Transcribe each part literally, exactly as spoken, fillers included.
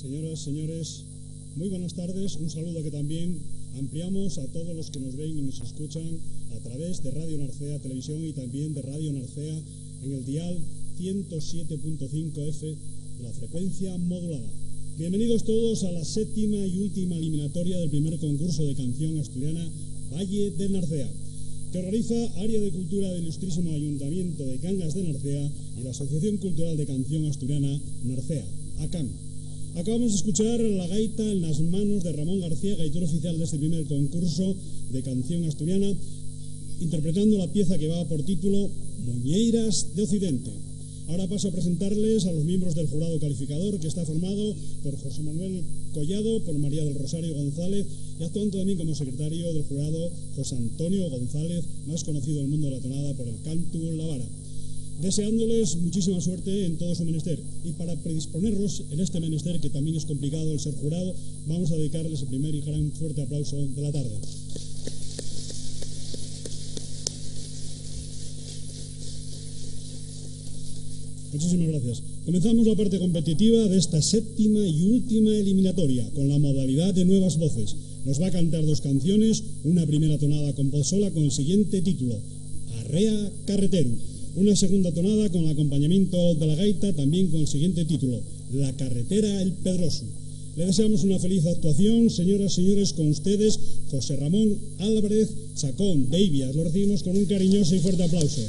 Señoras, señores, muy buenas tardes. Un saludo que también ampliamos a todos los que nos ven y nos escuchan a través de Radio Narcea Televisión y también de Radio Narcea en el dial ciento siete punto cinco F de la frecuencia modulada. Bienvenidos todos a la séptima y última eliminatoria del primer concurso de canción asturiana Valle de Narcea, que organiza Área de Cultura del Ilustrísimo Ayuntamiento de Cangas de Narcea y la Asociación Cultural de Canción Asturiana Narcea, ACAN. Acabamos de escuchar la gaita en las manos de Ramón García, gaitero oficial de este primer concurso de canción asturiana, interpretando la pieza que va por título Muñeiras de Occidente. Ahora paso a presentarles a los miembros del jurado calificador, que está formado por José Manuel Collado, por María del Rosario González y actuando también como secretario del jurado José Antonio González, más conocido en el mundo de la tonada por el cantu La Vara. Deseándoles muchísima suerte en todo su menester, y para predisponerlos en este menester, que también es complicado el ser jurado, vamos a dedicarles el primer y gran fuerte aplauso de la tarde. Muchísimas gracias. Comenzamos la parte competitiva de esta séptima y última eliminatoria con la modalidad de nuevas voces. Nos va a cantar dos canciones, una primera tonada con voz sola con el siguiente título, Arrea Carreteru. Una segunda tonada con el acompañamiento de la gaita, también con el siguiente título, La Carretera El Pedroso. Le deseamos una feliz actuación, señoras y señores, con ustedes, José Ramón Álvarez Chacón de Ibias. Lo recibimos con un cariñoso y fuerte aplauso.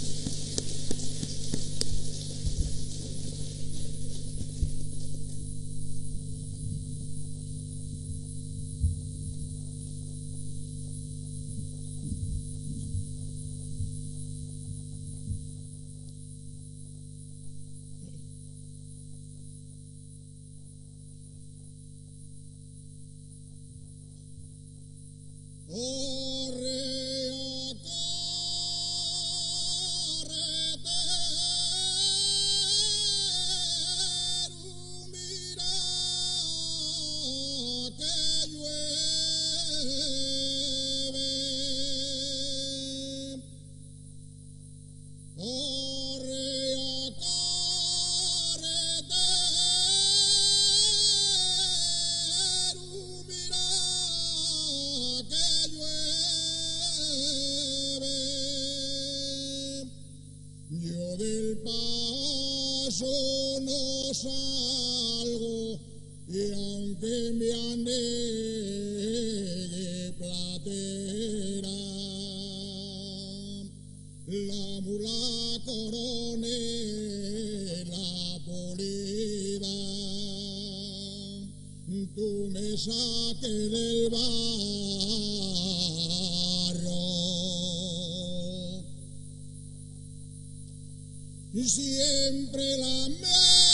Siempre la mejor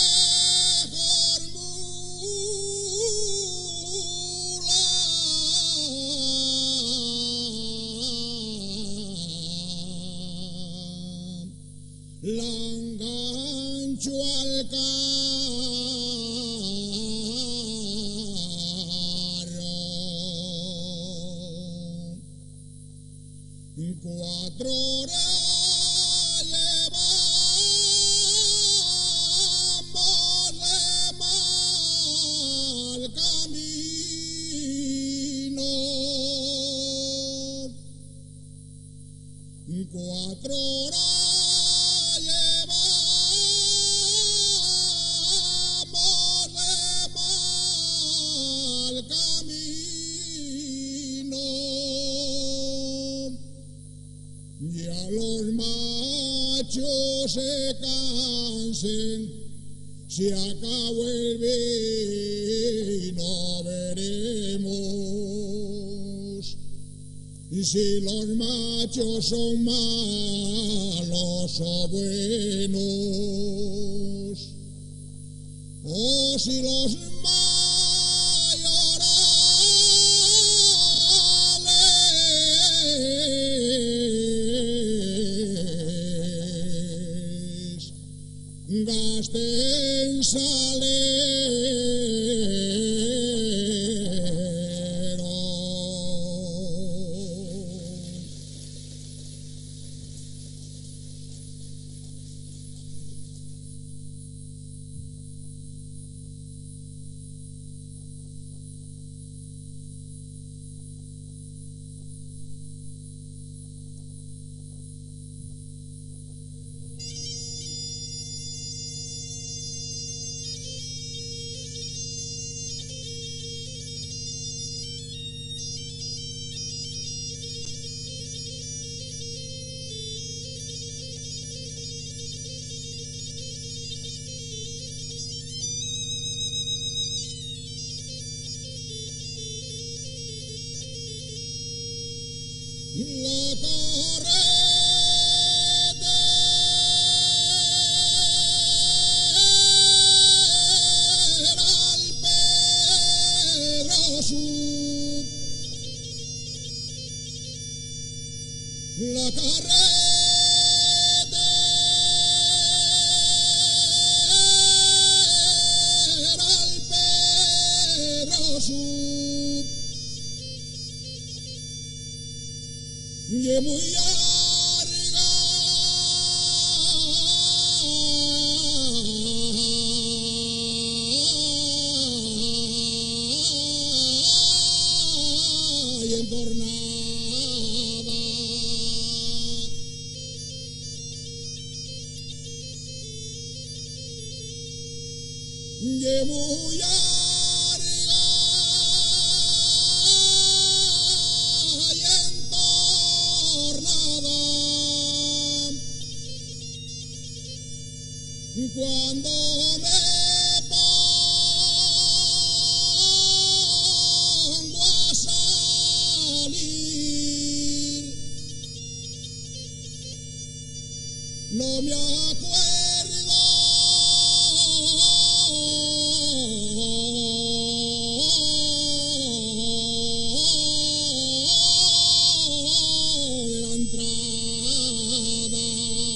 mula, la engancho al carro, cuatro horas cuatro horas llevamos de mal camino, ya los machos se cansen, se acabó el vino, veremos si los machos son malos o buenos, o si los mayorales gasten salero. La carretera al Pedro Sub y es muy larga y entornada. Y muy larga y entornada cuando me pongo a salir no me acuerdo de la entrada.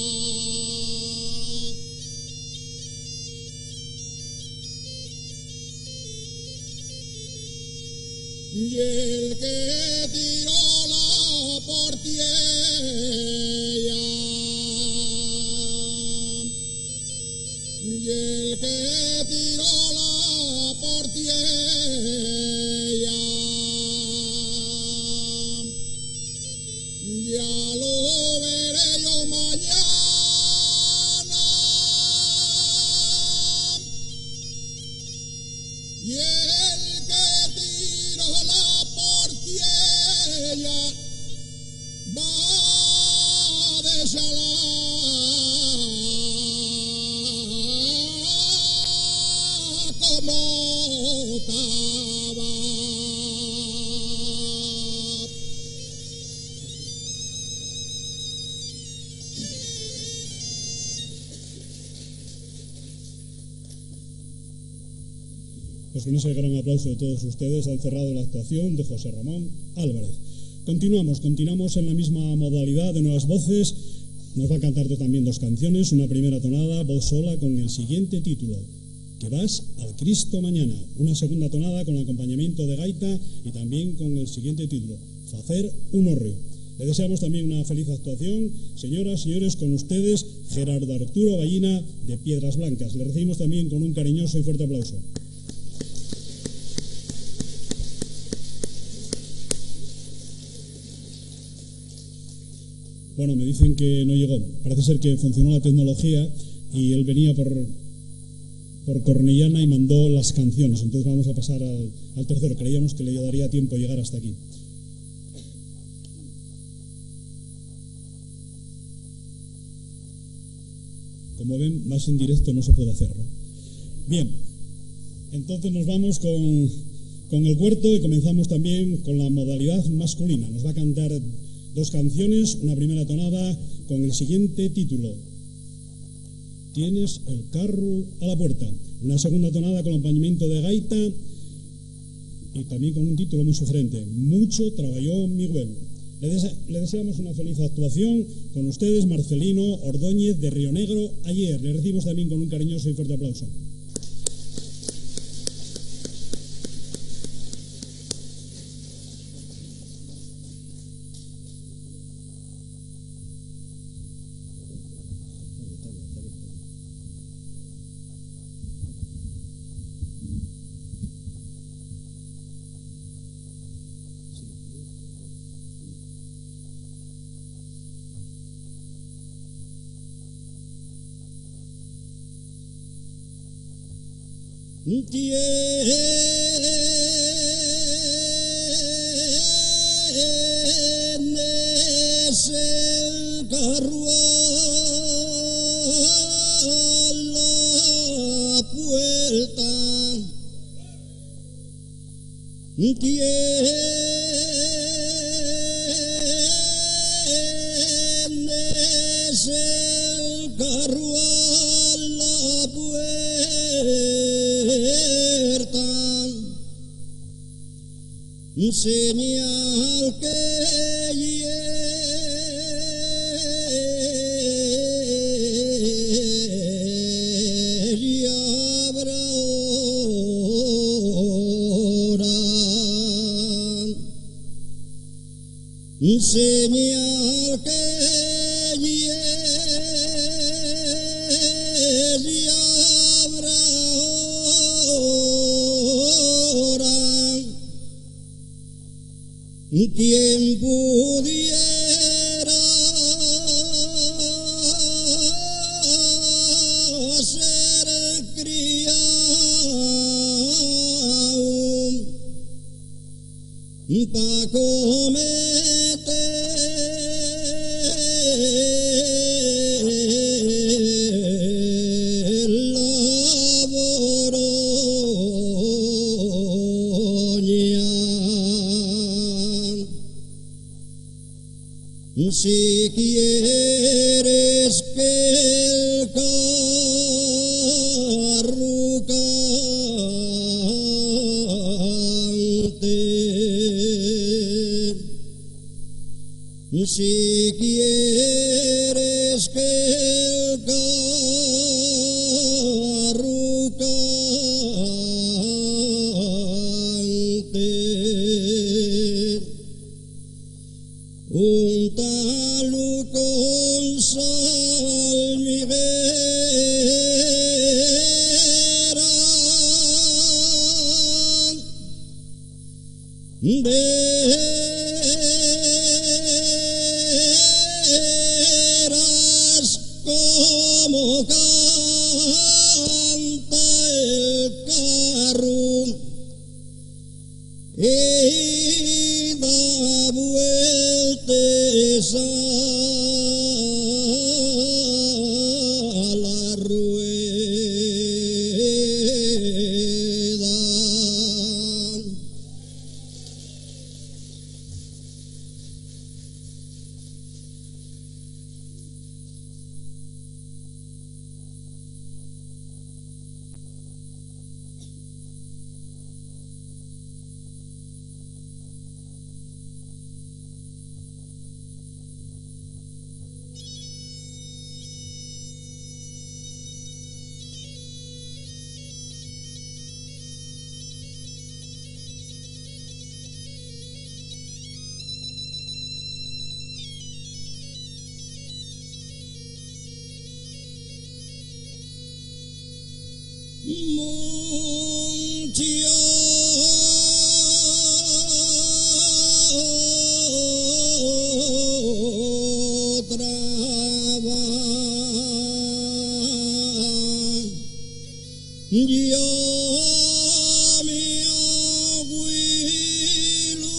Y el que tiró la portiella y el que tiró la portiella ya lo veré yo mañana y el que tiró la portiella va a desalar como estaba. Pues con ese gran aplauso de todos ustedes han cerrado la actuación de José Ramón Álvarez. Continuamos, continuamos en la misma modalidad de nuevas voces. Nos va a cantar también dos canciones, una primera tonada, voz sola, con el siguiente título, Que vas al Cristo mañana. Una segunda tonada con acompañamiento de gaita y también con el siguiente título, Facer un horreo. Le deseamos también una feliz actuación. Señoras, señores, con ustedes, Gerardo Arturo Ballina, de Piedras Blancas. Le recibimos también con un cariñoso y fuerte aplauso. Bueno, me dicen que no llegó. Parece ser que funcionó la tecnología y él venía por, por Cornellana y mandó las canciones. Entonces vamos a pasar al, al tercero. Creíamos que le daría tiempo llegar hasta aquí. Como ven, más en directo no se puede hacerlo. Bien, entonces nos vamos con, con el huerto y comenzamos también con la modalidad masculina. Nos va a cantar dos canciones, una primera tonada con el siguiente título, Tienes el carro a la puerta. Una segunda tonada con acompañamiento de gaita y también con un título muy sugerente, Mucho trabajó mi huevo. Le, dese le deseamos una feliz actuación con ustedes, Marcelino Ordóñez de Río Negro, ayer. Le recibimos también con un cariñoso y fuerte aplauso. Tienes el carro a la puerta, tienes el carro a la puerta, señal que ella habrá hora, señal que ella habrá hora. Quien pudiera ser criado pa' cometer la boroña. Si quieres que el carro cante, si quieres que el carro cante, un talud con salmiguera, verás como canta el carro y da vueltas a la rueda. Mucho trabajo, yo mi abuelo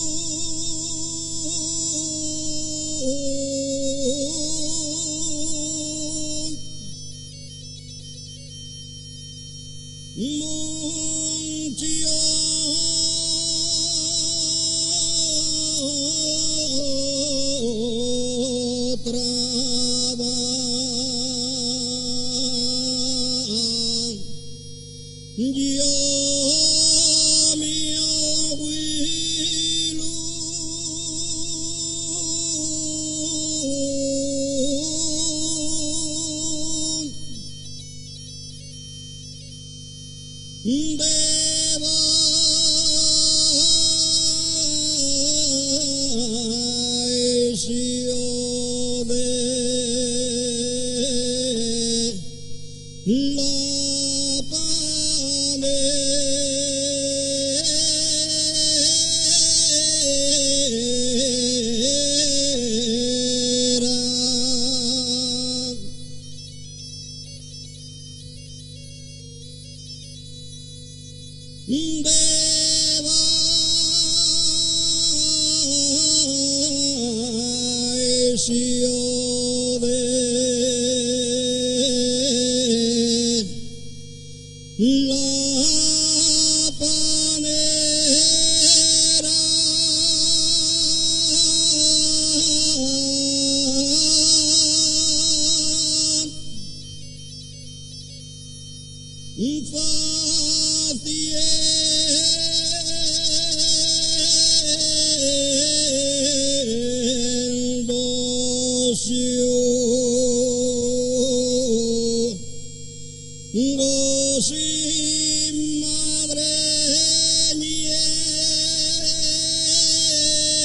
mucho trabajo, yo mi abuelo debajo de la panera, debajo de la panera,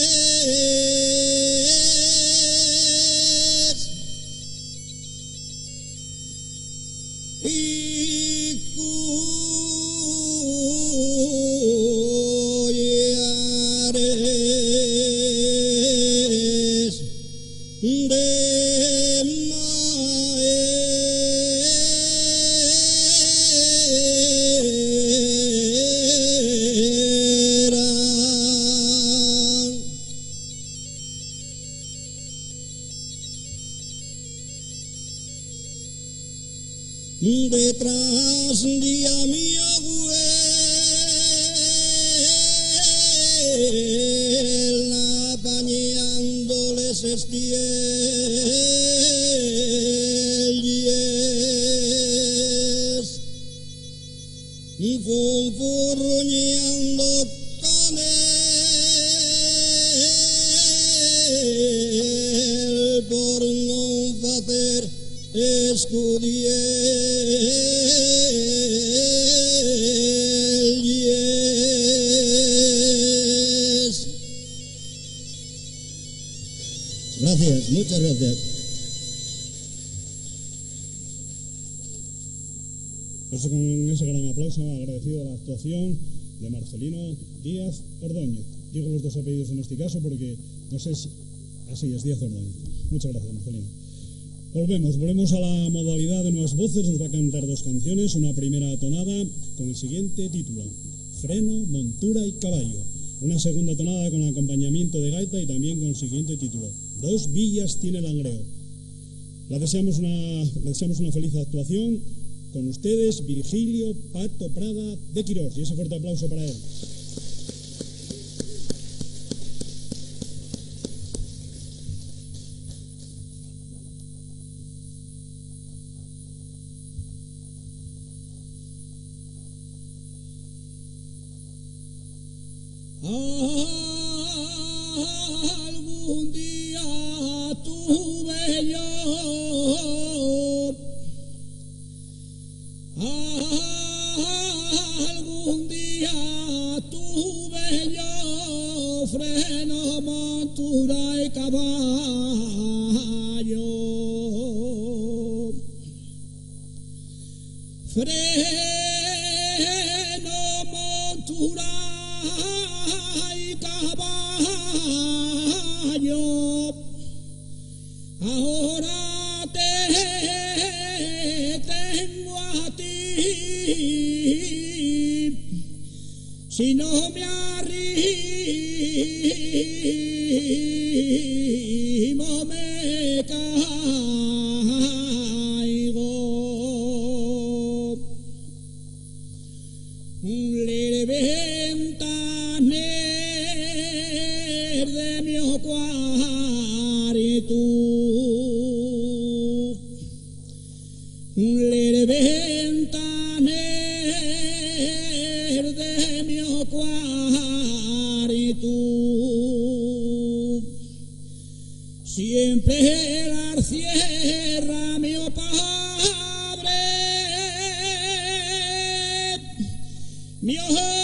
detrás de a mi abuela apañándoles estielles y fonforroñando con él por no hacer escudielles. Gracias, muchas gracias. Pues con ese gran aplauso agradecido a la actuación de Marcelino Díaz Ordóñez. Digo los dos apellidos en este caso porque no sé si... Así es, Díaz Ordóñez. Muchas gracias, Marcelino. Volvemos, volvemos a la modalidad de nuevas voces. Nos va a cantar dos canciones, una primera tonada con el siguiente título: Freno, Montura y Caballo. Una segunda tonada con el acompañamiento de gaita y también con el siguiente título: Dos villas tiene el Langreo. La deseamos una, le deseamos una feliz actuación. Con ustedes, Virgilio Pato Prada de Quirós. Y ese fuerte aplauso para él. Algún día tuve yo, algún día tuve yo freno, montura y caballo. Freno, montura y caballo, ahora te tengo a ti, si no me arrimo me caigo. Le ventaner de mi cuarto, le ventaner de mi cuarto, siempre la cierra mi padre, mi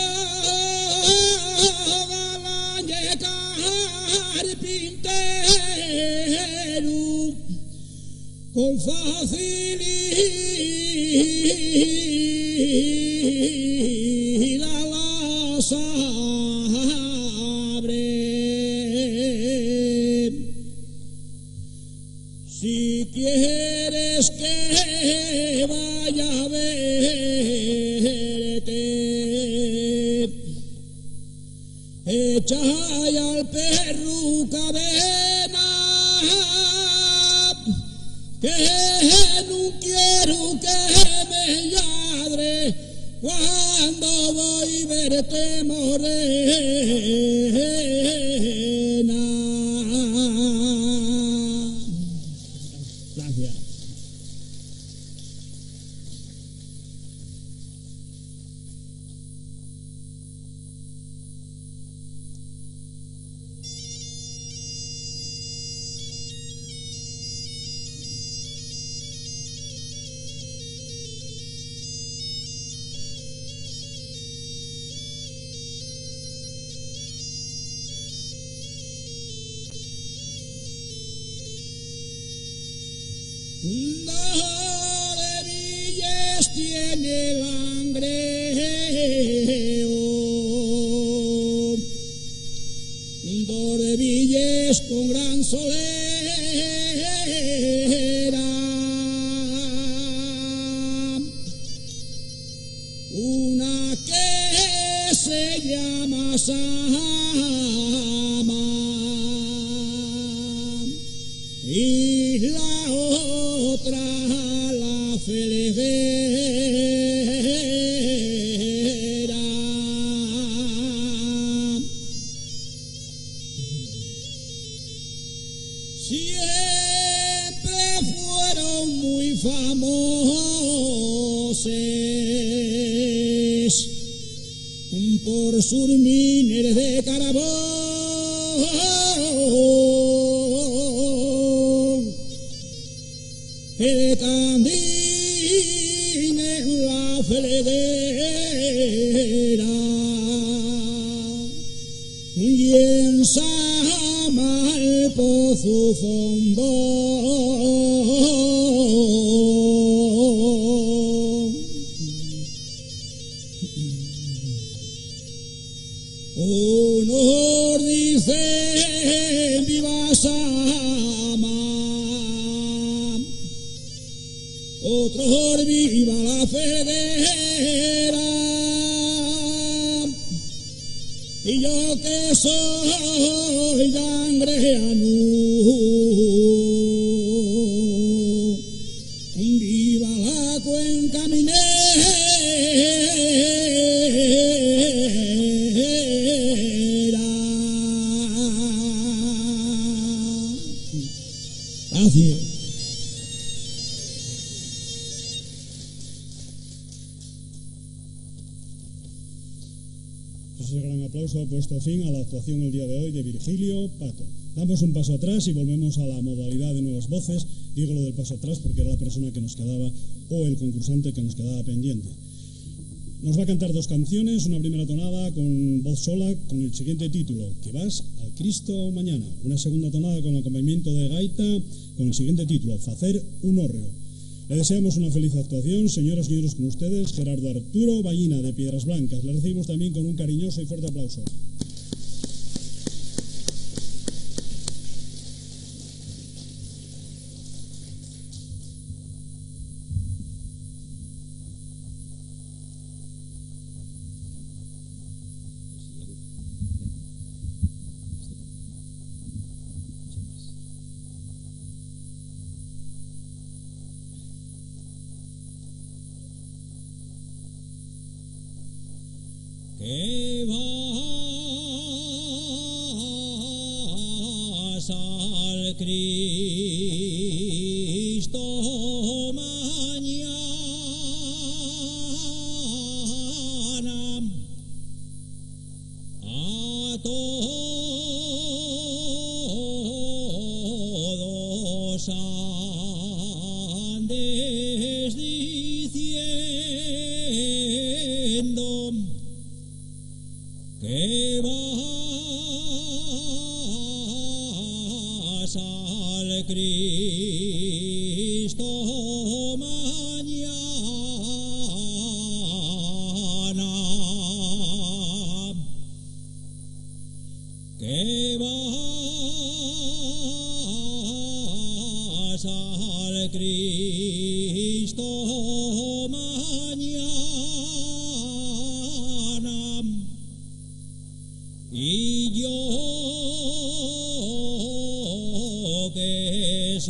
carpintero con facilidad las abre. Si quieres que vaya a verte, echa al perro cadena, que no quiero que me ladre cuando voy a verte morena. Gracias. Un de villes tiene el langreo, un de villes con gran solera, una que se llama Sama y la otra la felguera. Siempre fueron muy famosos por sus mines de carbón, el candil en la felguera y en Sama el pozo fondo. Unos dicen viva Sama, otros viva la felguera, y yo que soy langreano, viva la cuenca minera. Así es. Ese gran aplauso ha puesto fin a la actuación el día de hoy de Virgilio Pato. Damos un paso atrás y volvemos a la modalidad de nuevas voces. Digo lo del paso atrás porque era la persona que nos quedaba o el concursante que nos quedaba pendiente. Nos va a cantar dos canciones, una primera tonada con voz sola con el siguiente título, Que vas al Cristo mañana. Una segunda tonada con acompañamiento de gaita con el siguiente título, Facer un hórreo. Le deseamos una feliz actuación, señoras y señores, con ustedes, Gerardo Arturo Ballina de Piedras Blancas. Le recibimos también con un cariñoso y fuerte aplauso. Que vas al Cristo mañana, a todos andes diciendo que vas al Cristo mañana, que vas al Cristo mañana. Y yo que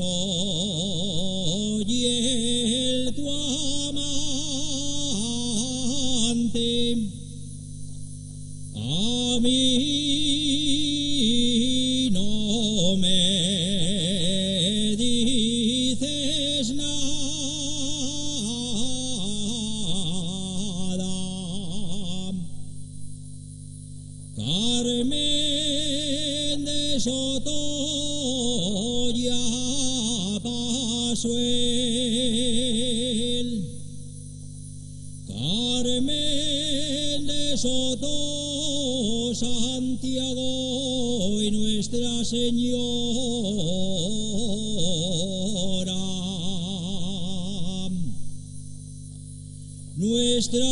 soy el tu amante, a mí no me dices nada. Carmen de Sotoya Pasuel, Carmen de Soto, Santiago y Nuestra Señora. Nuestra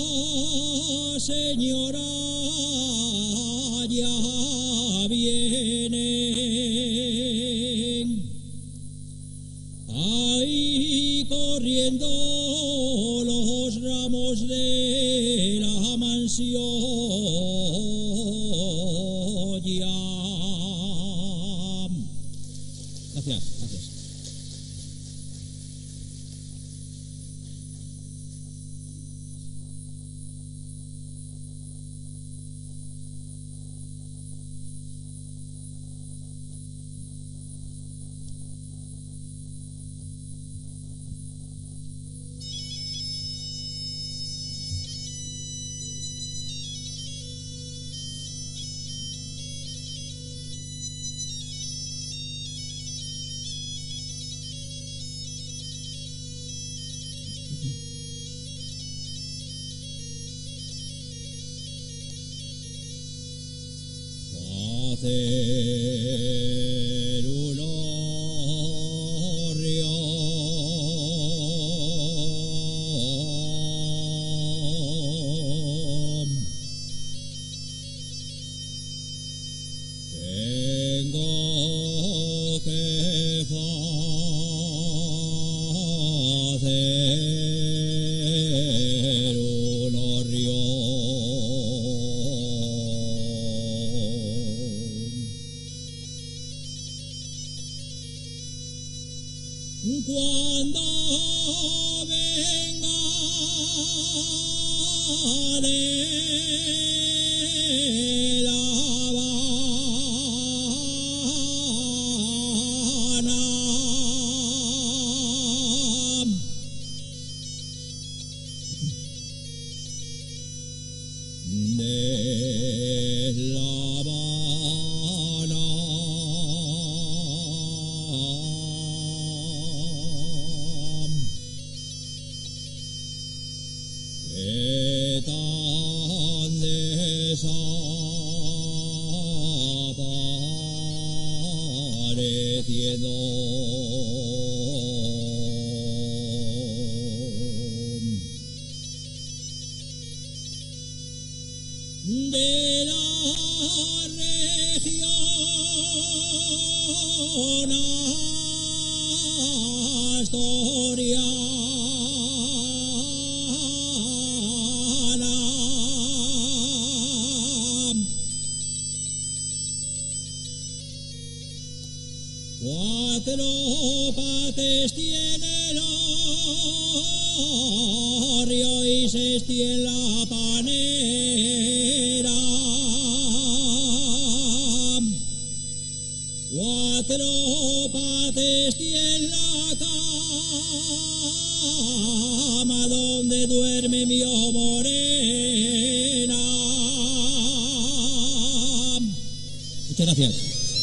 Señora ya viene. Ahí corriendo los ramos de la mansión ya. Gracias, gracias. Hacer un horión. Tengo que hacer un horión. Cuando venga de La Habana, de La Habana, que tan desapareciendo. De la región asturiana, cuatro partes tiene el río y seis tiene la panera. Cuatro partes tiene la cama donde duerme mi morena. Muchas gracias.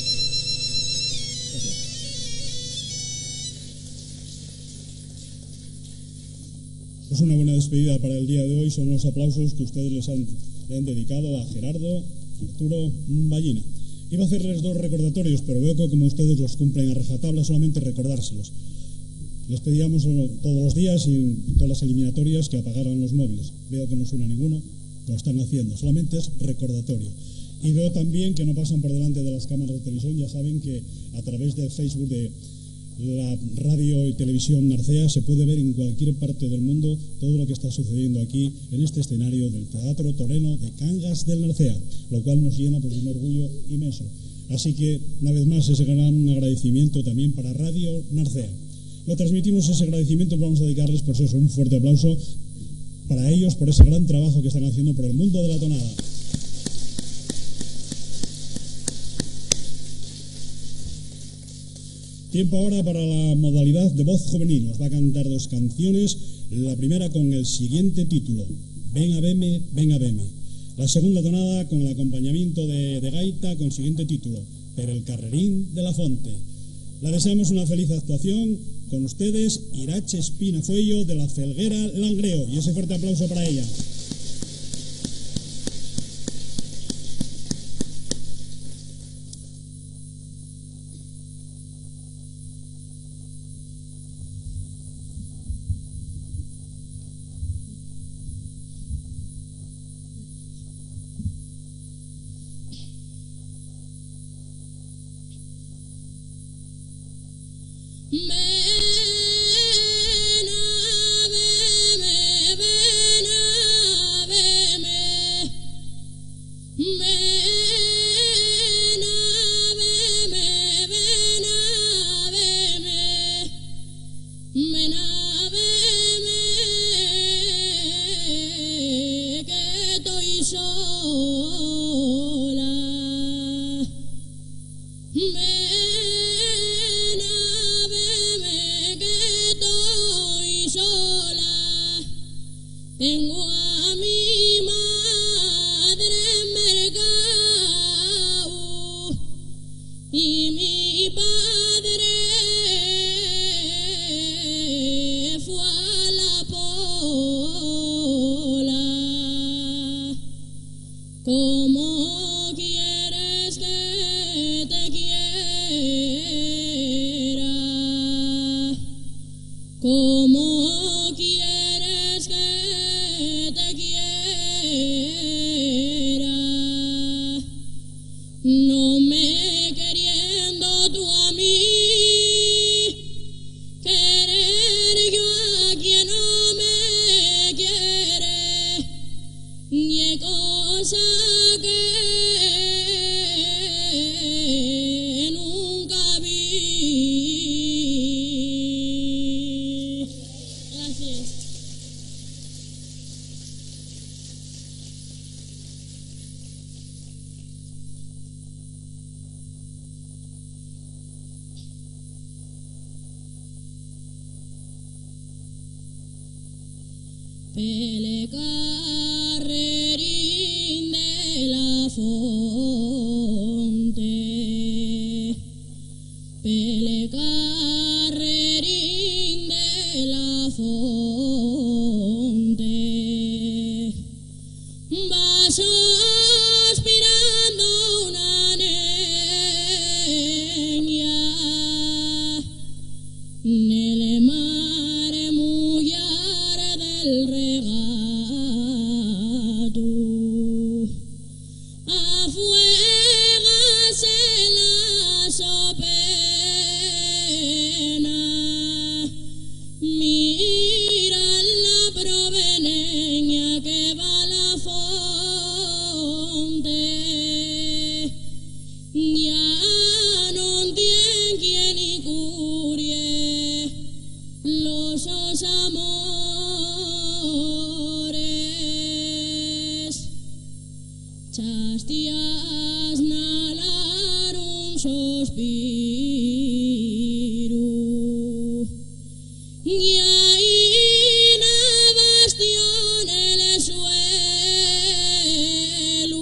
Es una buena despedida para el día de hoy. Son los aplausos que ustedes les han, le han dedicado a Gerardo Arturo Ballina. Iba a hacerles dos recordatorios, pero veo que como ustedes los cumplen a rajatabla, solamente recordárselos. Les pedíamos todos los días y en todas las eliminatorias que apagaran los móviles. Veo que no suena ninguno, lo están haciendo. Solamente es recordatorio. Y veo también que no pasan por delante de las cámaras de televisión. Ya saben que a través del Facebook de la radio y televisión Narcea se puede ver en cualquier parte del mundo todo lo que está sucediendo aquí en este escenario del Teatro Toreno de Cangas del Narcea, lo cual nos llena pues, de un orgullo inmenso. Así que, una vez más, ese gran agradecimiento también para Radio Narcea. Lo transmitimos ese agradecimiento, vamos a dedicarles por eso un fuerte aplauso para ellos, por ese gran trabajo que están haciendo por el mundo de la tonada. Tiempo ahora para la modalidad de voz juvenil. Nos va a cantar dos canciones, la primera con el siguiente título, Ven a verme, ven a verme. La segunda tonada con el acompañamiento de, de gaita con el siguiente título, Per el carrerín de la fonte. La deseamos una feliz actuación con ustedes, Irache Espina Fuello de la Felguera Langreo, y ese fuerte aplauso para ella. Tengo a mi madre en Mercado y mi padre fue a la Pola. ¿Cómo quieres que te quiera? ¿Cómo quieres que te quiera? No me queriendo tú a mí, querer yo a quien no me quiere, y es cosa que nunca vi. Gracias. Pele carrerín de la fonte, pele carrerín de la fonte, vas aspirando una niña, nel mare mullar del regato, afuégase la sopena, mira la proveneña que va a la fonte, ya no tiene quien y curie los os amores, chastias nalar un sospiru, y ahí na bastión el suelo,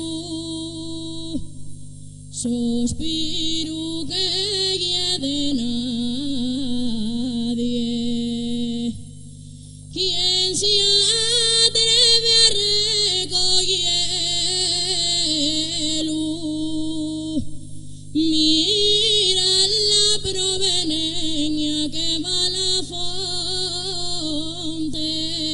sospiru que de nadie, quien se atreve a recogerlo, mira la proveneña que va a la fonte,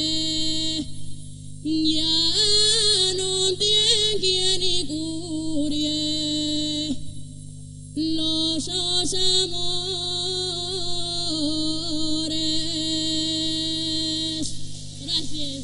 ya no tiene quien y curie los os amores. Gracias.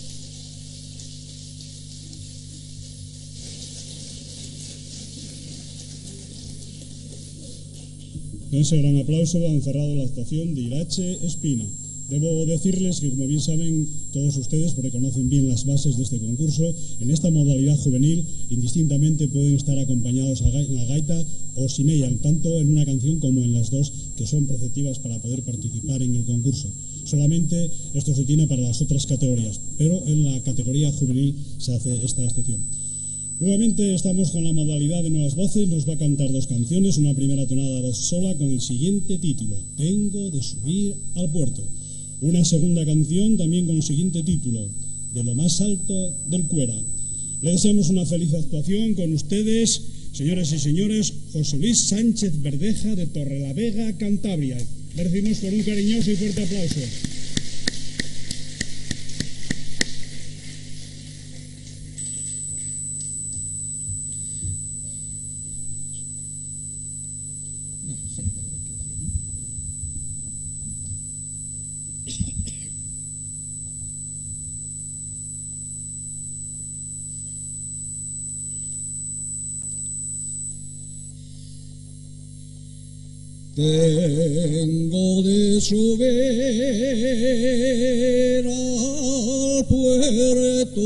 Con ese gran aplauso han cerrado la actuación de Irache Espina. Debo decirles que, como bien saben todos ustedes, porque conocen bien las bases de este concurso, en esta modalidad juvenil, indistintamente pueden estar acompañados a la gaita o sin ella, tanto en una canción como en las dos, que son preceptivas para poder participar en el concurso. Solamente esto se tiene para las otras categorías, pero en la categoría juvenil se hace esta excepción. Nuevamente estamos con la modalidad de nuevas voces. Nos va a cantar dos canciones, una primera tonada a voz sola con el siguiente título: Tengo de subir al puerto. Una segunda canción también con el siguiente título: De lo más alto del Cuera. Le deseamos una feliz actuación con ustedes, señoras y señores, José Luis Sánchez Verdeja de Torrelavega, Cantabria. Le recibimos con un cariñoso y fuerte aplauso. Tengo de subir al puerto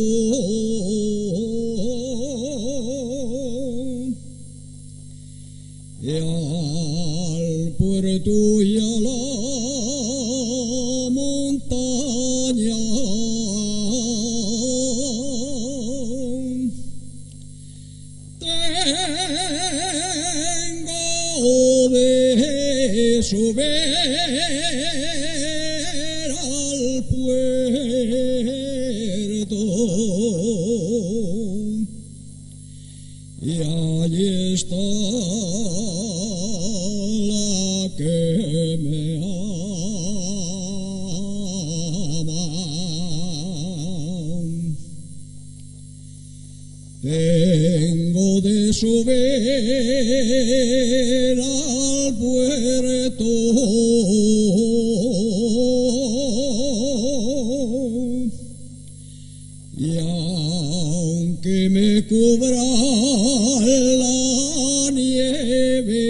y al puerto y a la montaña. Tengo de subir al puerto y allí está la que me ama. Tengo de subir al puerto y aunque me cubra la nieve,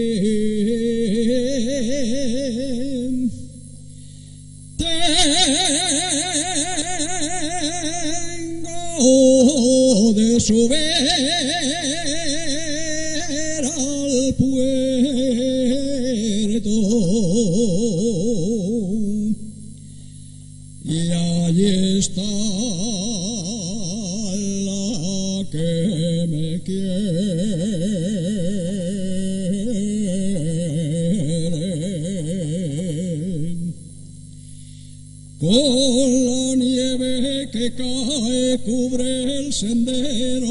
tengo de subir al puerto y allí está la que me quiere. Con la nieve que cae cubre el sendero,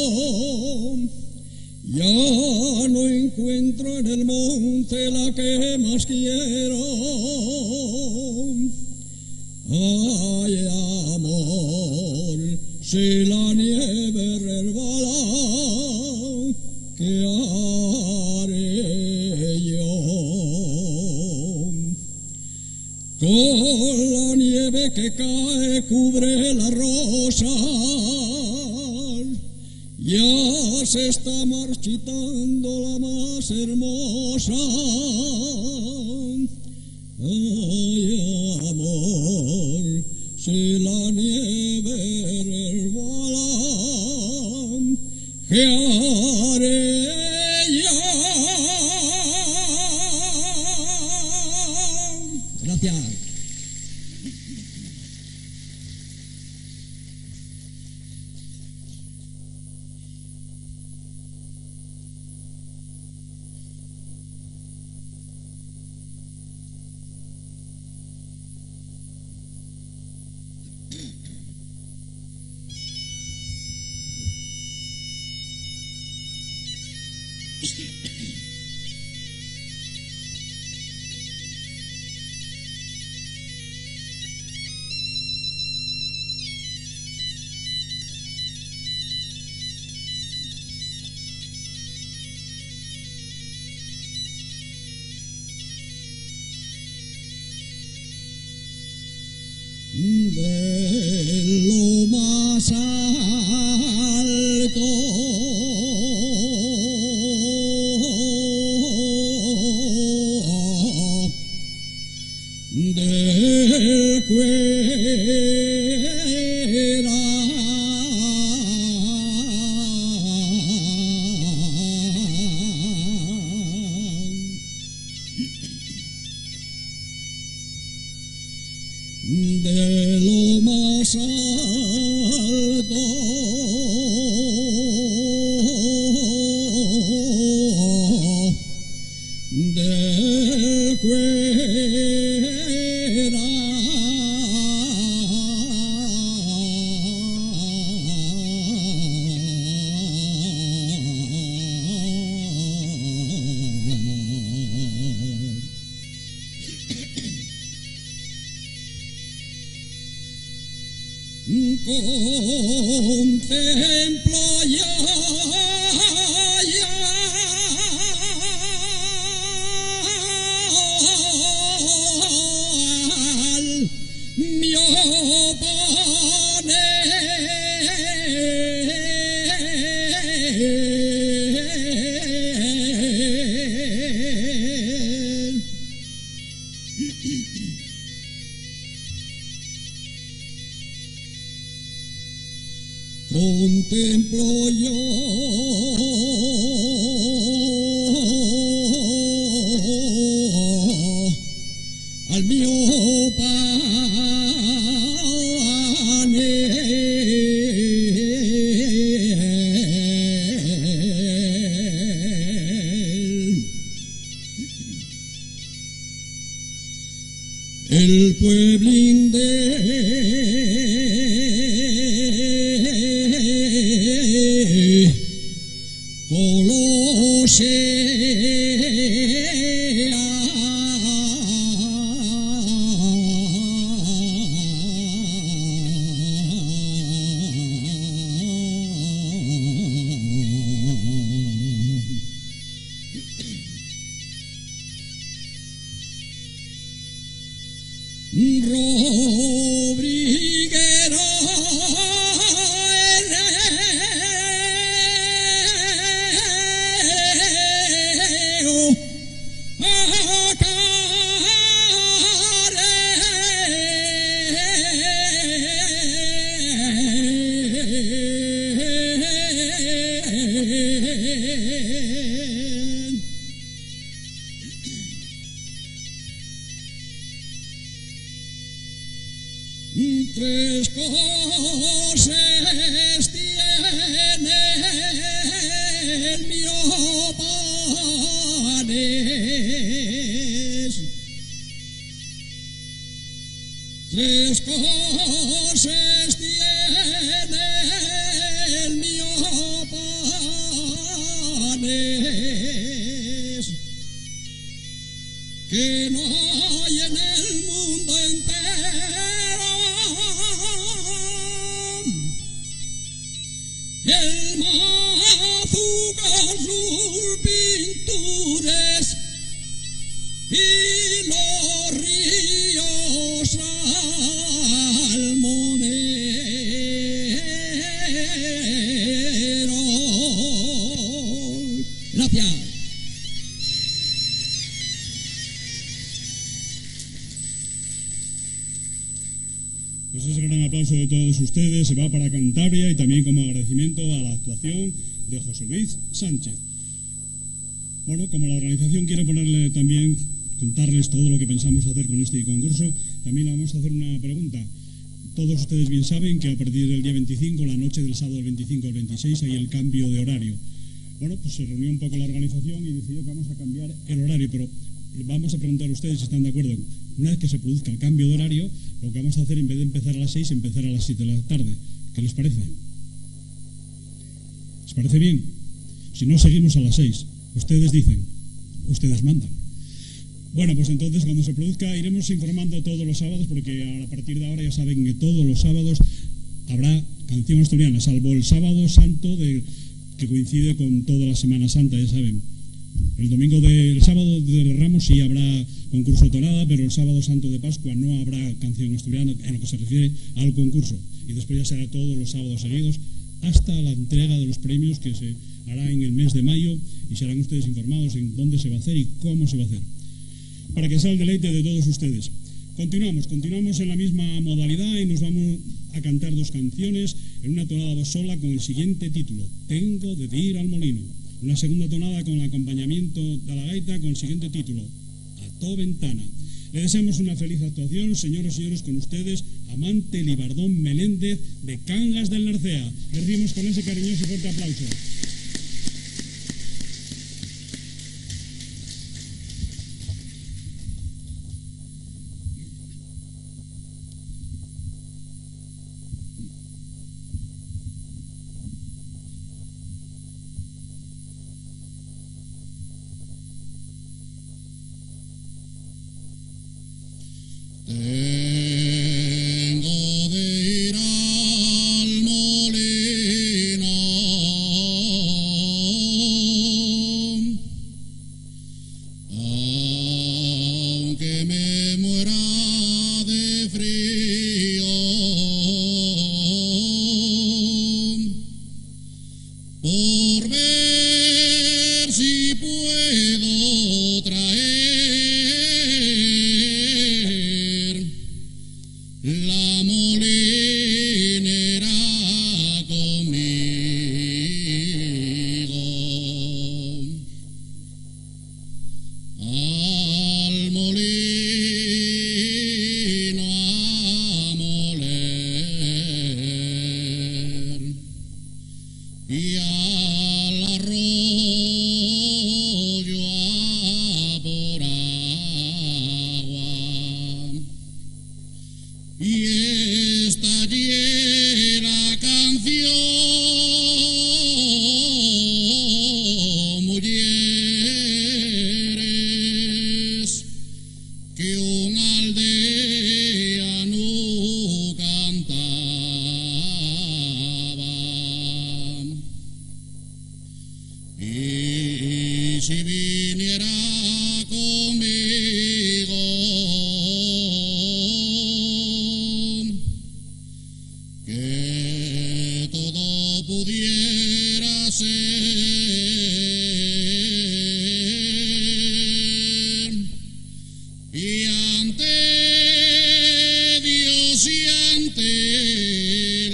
ya no encuentro en el monte la que más quiero. Ay, amor, si la nieve resbala, ¿qué haré yo? Con la nieve que cae cubre la rosa, ya se está marchitando la más hermosa. Ay, amor, si la nieve resbala, ¿qué haré yo? Gracias. De lo más alto del cuera de lo más alto del cuera contemplo ya, ya al miopone templo yo al mío panel. El pueblín de tres cosas tiene el mío panes. Tres cosas tiene el mío panes que no hay en el mundo entero. El azúcar, sus pinturas y los ríos salmoneros. Gracias. Pues ese gran aplauso de todos ustedes se va para Cantabria y también como agradecimiento a la actuación de José Luis Sánchez. Bueno, como la organización quiere ponerle también, contarles todo lo que pensamos hacer con este concurso, también le vamos a hacer una pregunta. Todos ustedes bien saben que a partir del día veinticinco, la noche del sábado del veinticinco al veintiséis, hay el cambio de horario. Bueno, pues se reunió un poco la organización y decidió que vamos a cambiar el horario, pero vamos a preguntar a ustedes si están de acuerdo. Una vez que se produzca el cambio de horario, lo que vamos a hacer, en vez de empezar a las seis, empezar a las siete de la tarde. ¿Qué les parece? ¿Les parece bien? Si no, seguimos a las seis. Ustedes dicen, ustedes mandan. Bueno, pues entonces cuando se produzca iremos informando todos los sábados, porque a partir de ahora ya saben que todos los sábados habrá canción asturiana, salvo el sábado santo de, que coincide con toda la Semana Santa, ya saben. El domingo del sábado de Ramos sí habrá concurso de tonada, pero el sábado santo de Pascua no habrá canción asturiana en lo que se refiere al concurso. Y después ya será todos los sábados seguidos hasta la entrega de los premios que se hará en el mes de mayo y serán ustedes informados en dónde se va a hacer y cómo se va a hacer, para que sea el deleite de todos ustedes. Continuamos, continuamos en la misma modalidad y nos vamos a cantar dos canciones en una tonada voz sola con el siguiente título, Tengo de ir al molino. Una segunda tonada con el acompañamiento de la gaita con el siguiente título, A to ventana. Le deseamos una feliz actuación, señoras y señores, con ustedes, Amante Libardón Meléndez de Cangas del Narcea. Les recibimos con ese cariñoso y fuerte aplauso. Tengo de ir al molino, aunque me muera de frío, por ver si puedo traer la molinera conmigo. al molino a moler y al arroyo a por agua, y esta llena canción, mujeres, que un aldeano cantaba. Y si viniera conmigo, que todo pudiera ser, y ante Dios y ante el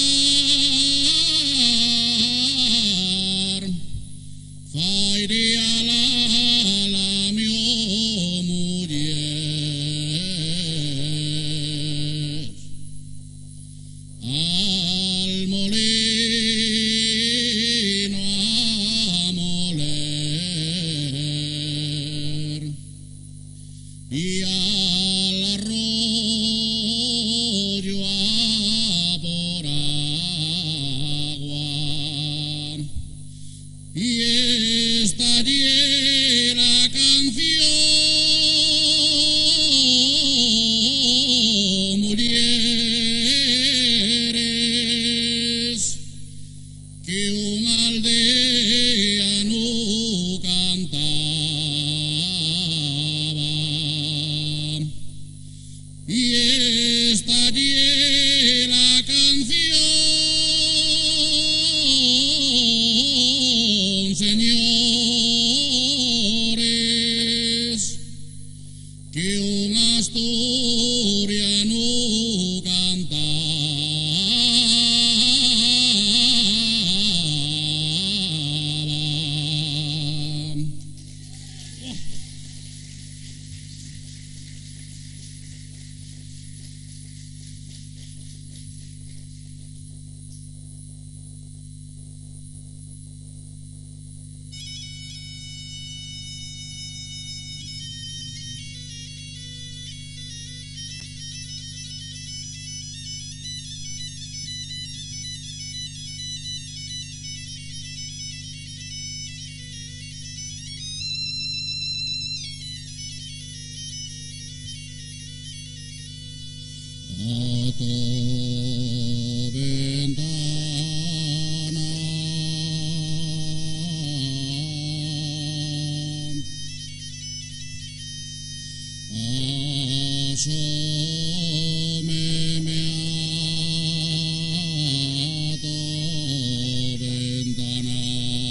altar, fairía la, la mio mujer al molino a moler y al arroyo a por agua, y esta llena canción, mujeres, que un aldeano cantaba, y esta llena canción, señores, que un asturiano cantaba. A tu ventana asómeme a tu ventana,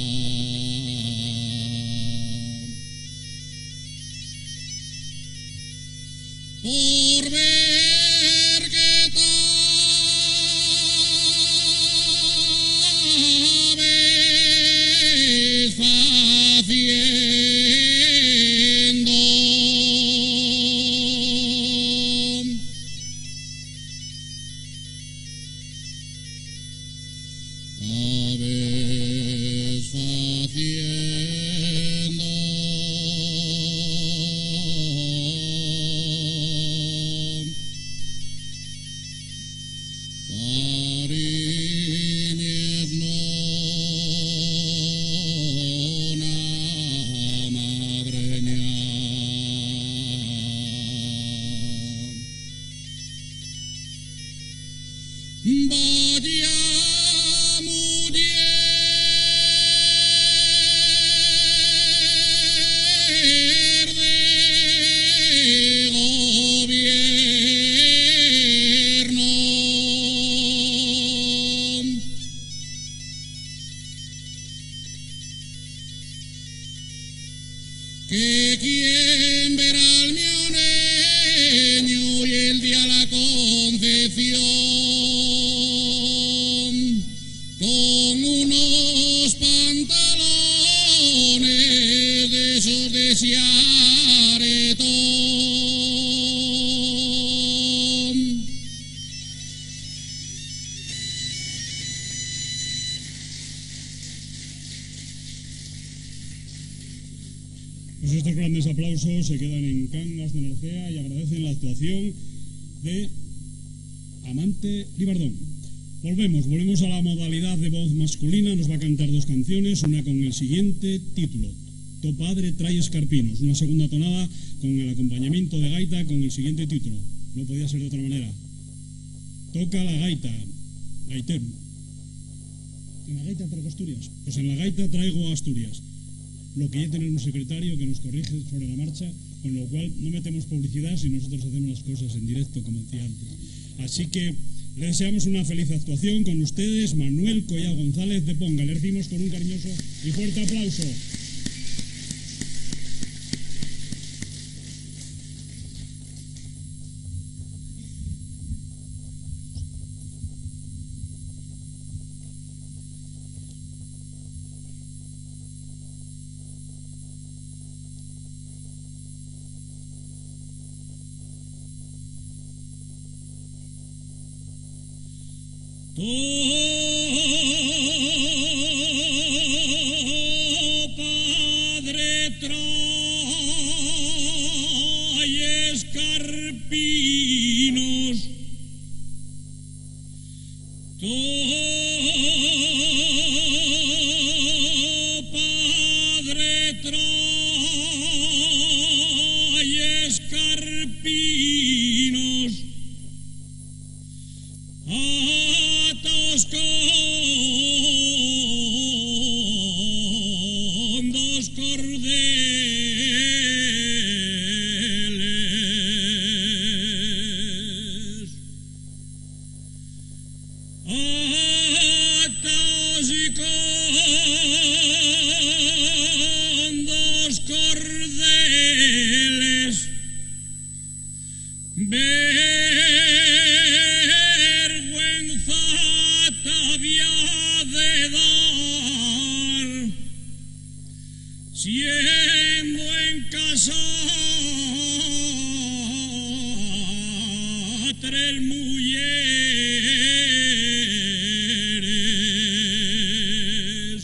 por ver qué estabes haciendo. Estabes haciendo fariñes nona madreña, vaya mujer de gobierno, que quien verá al mío niño y el día la concepción con unos pantalones de esos deseados Pues estos grandes aplausos se quedan en Cangas de Narcea y agradecen la actuación de Amante Libardón. Volvemos, volvemos a la modalidad de voz masculina. Nos va a cantar dos canciones, una con el siguiente título: Tu padre trae escarpinos. Una segunda tonada con el acompañamiento de gaita con el siguiente título. No podía ser de otra manera. Toca la gaita, gaitero. ¿En la gaita traigo Asturias? Pues en la gaita traigo Asturias. Lo que ya tener un secretario que nos corrige sobre la marcha, con lo cual no metemos publicidad si nosotros hacemos las cosas en directo, como decía antes. Así que le deseamos una feliz actuación con ustedes, Manuel Collao González de Ponga. Le recibimos con un cariñoso y fuerte aplauso. Tu padre trae escarpinos, tu padre trae escarpinos, ataos con dos cordeles, ataos y con dos cordeles, vergüenza te había de dar, siendo en casa tres mujeres,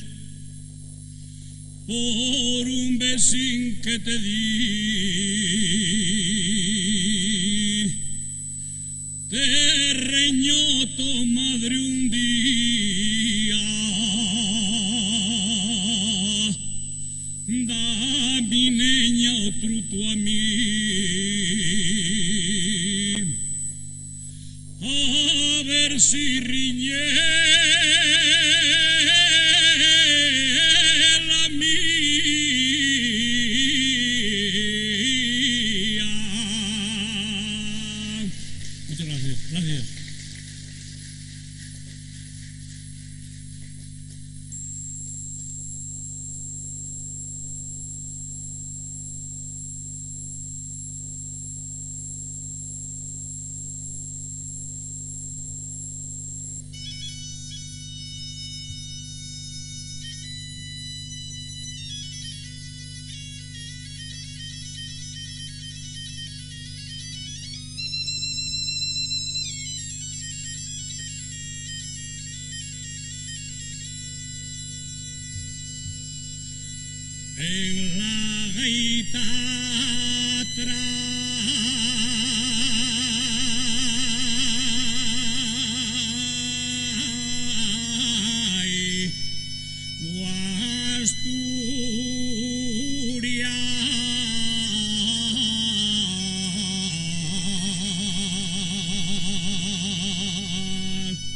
por un besín que te di, te reñó tu madre un día. Da mi niña otro tú a mí, a ver si riñe la mía. Muchas gracias, gracias. En la gaita trae Asturias.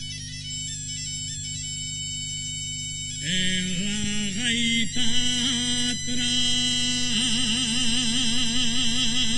En la gaita trae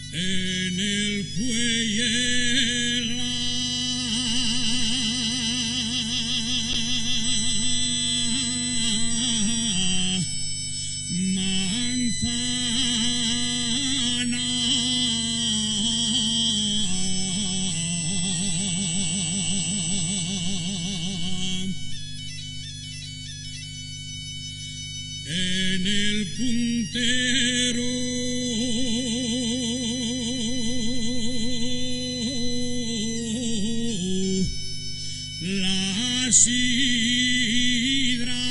en el cuello en el puntero la sidra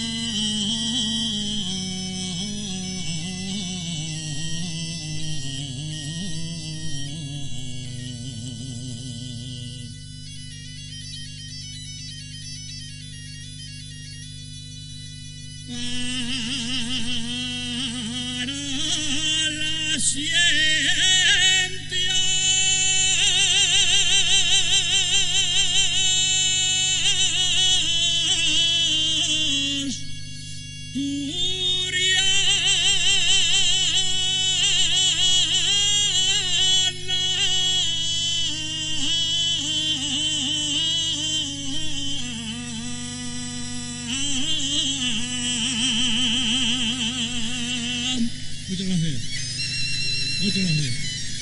ciencias turianas. Muchas gracias. Muchas gracias.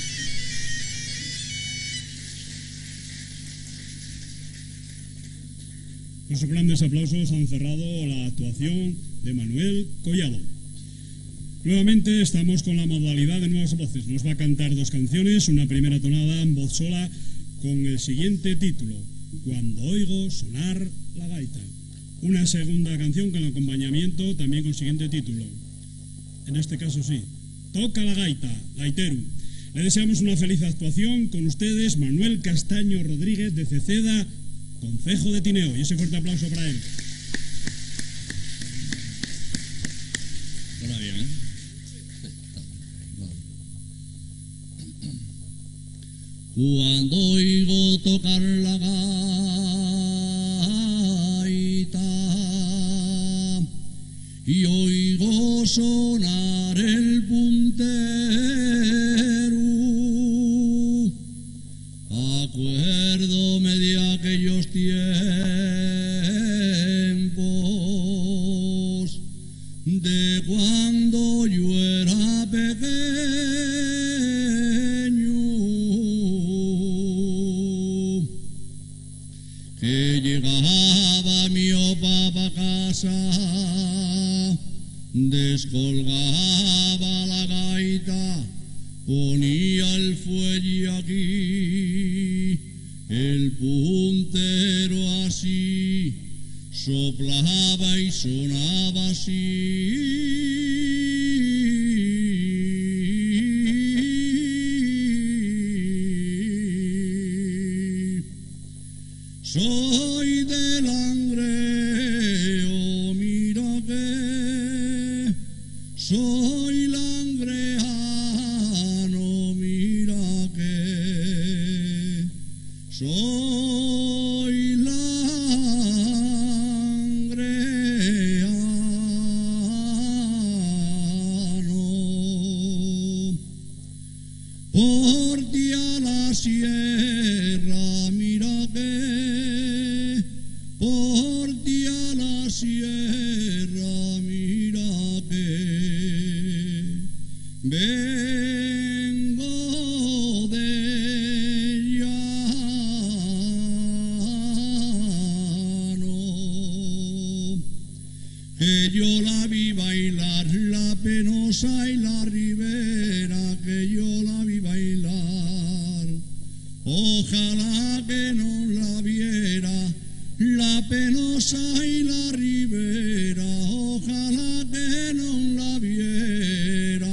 Los grandes aplausos han cerrado la actuación de Manuel Collado. Nuevamente estamos con la modalidad de nuevas voces. Nos va a cantar dos canciones, una primera tonada en voz sola con el siguiente título, Cuando oigo sonar la gaita. Una segunda canción con acompañamiento también con el siguiente título. En este caso sí, Toca la gaita, gaitero. Le deseamos una feliz actuación con ustedes, Manuel Castaño Rodríguez de Ceceda, Concejo de Tineo. Y ese fuerte aplauso para él. Ahora bien, ¿eh? Cuando oigo tocar la gaita y oigo sonar el puntero, acuérdome de aquellos tiempos de cuando yo era pequeño, que llegaba mi papá a casa, descolgaba la gaita, ponía el fuelle aquí, el puntero así, soplaba y sonaba así. Soy de Langreo, mira que soy langreano, mira que soy langreano. Por ti a la sierra, mira que por ti a la sierra, mira que vengo de llano, que yo la vi bailar la penosa y la ribera, que yo la vi bailar, ojalá que no la viera la penosa y la ribera, ojalá que no la viera.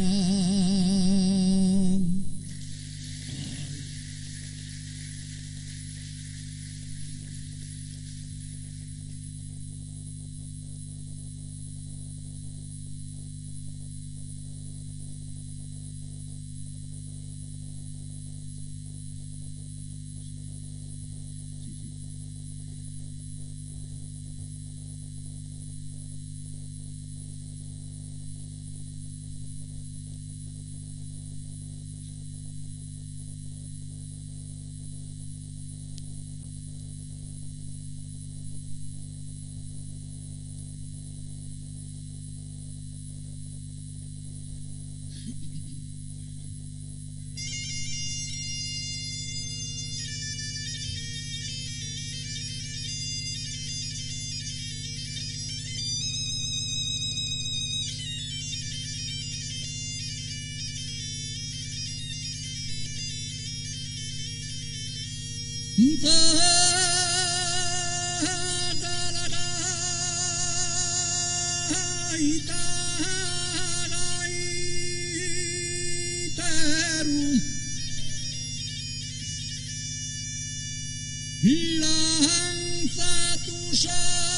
Lanza tus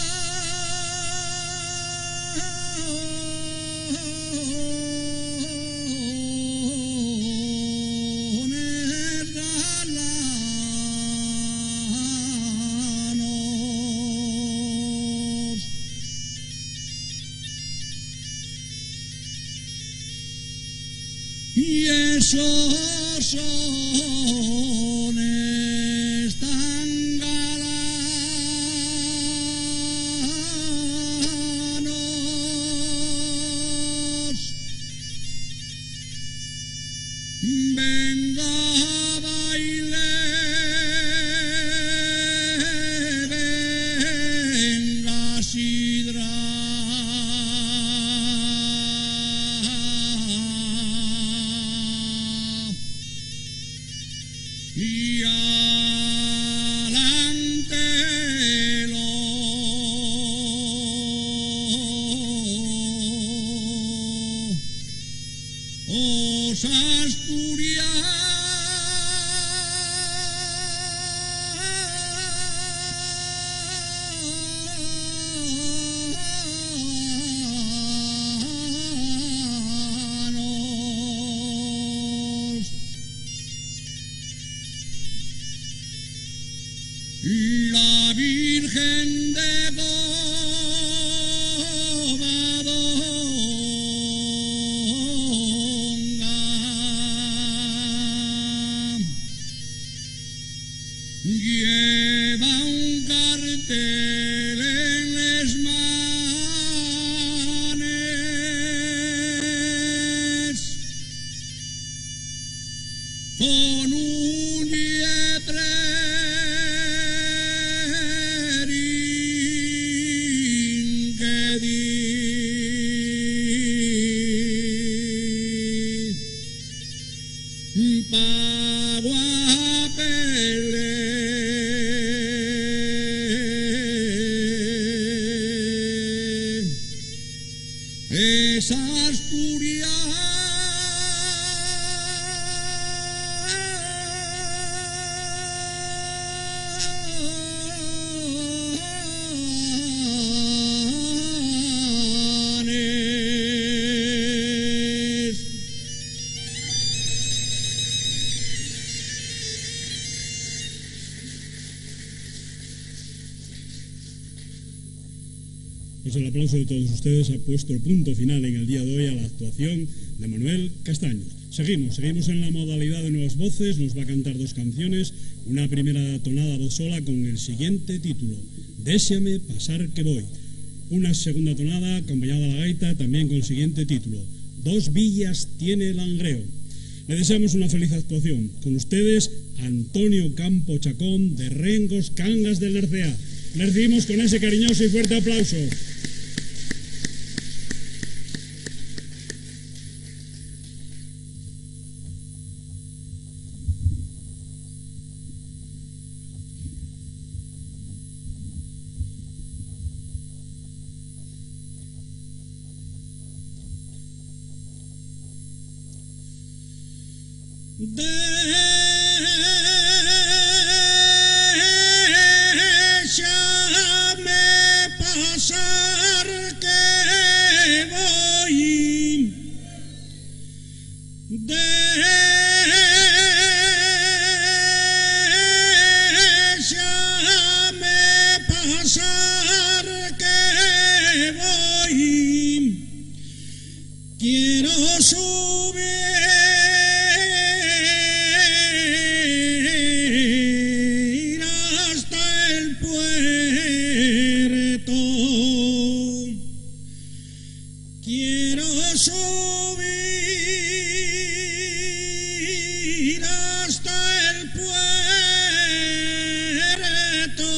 asones galanos y esos sones tan galanos. Venga, baile, venga, sidra. Y alantelo os asturianos. La Virgen de Covadonga lleva un cartel en las manos con un letrerín que di Paguapele. Es asturianes. Pues el aplauso de todos ustedes ha puesto el punto final en el día de hoy a la actuación de Manuel Castaños. Seguimos, seguimos en la modalidad de nuevas voces, nos va a cantar dos canciones, una primera tonada voz sola con el siguiente título, Déseame pasar que voy. Una segunda tonada acompañada a la gaita también con el siguiente título, Dos villas tiene el Langreo. Le deseamos una feliz actuación. Con ustedes, Antonio Campo Chacón de Rengos Cangas del Nercea. Le recibimos con ese cariñoso y fuerte aplauso. Déjame pasar que voy. Déjame pasar que voy. Quiero subir hasta el puerto. Quiero subir hasta el puerto.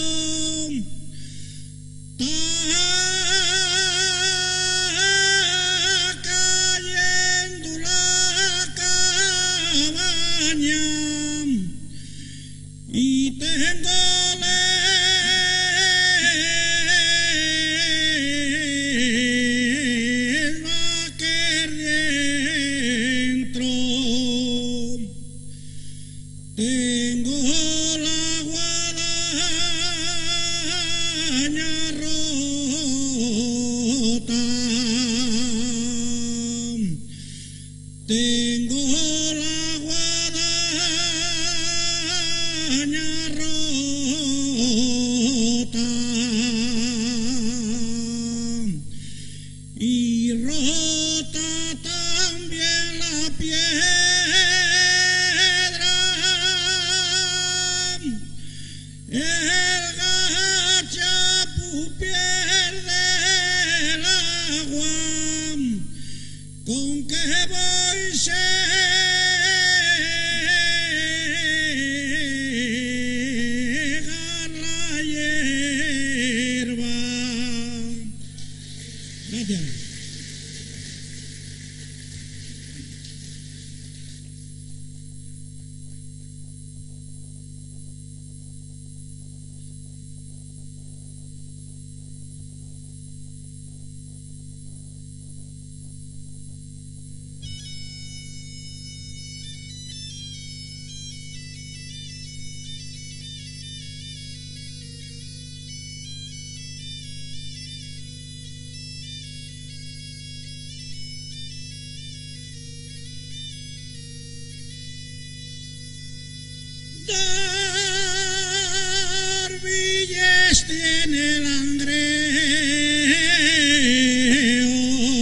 Está cayendo la cabaña y tengo brota también la piedra. El gachapu pierde el agua, con que voy segar la hierba. Gracias. Darvilles tiene el Angreo,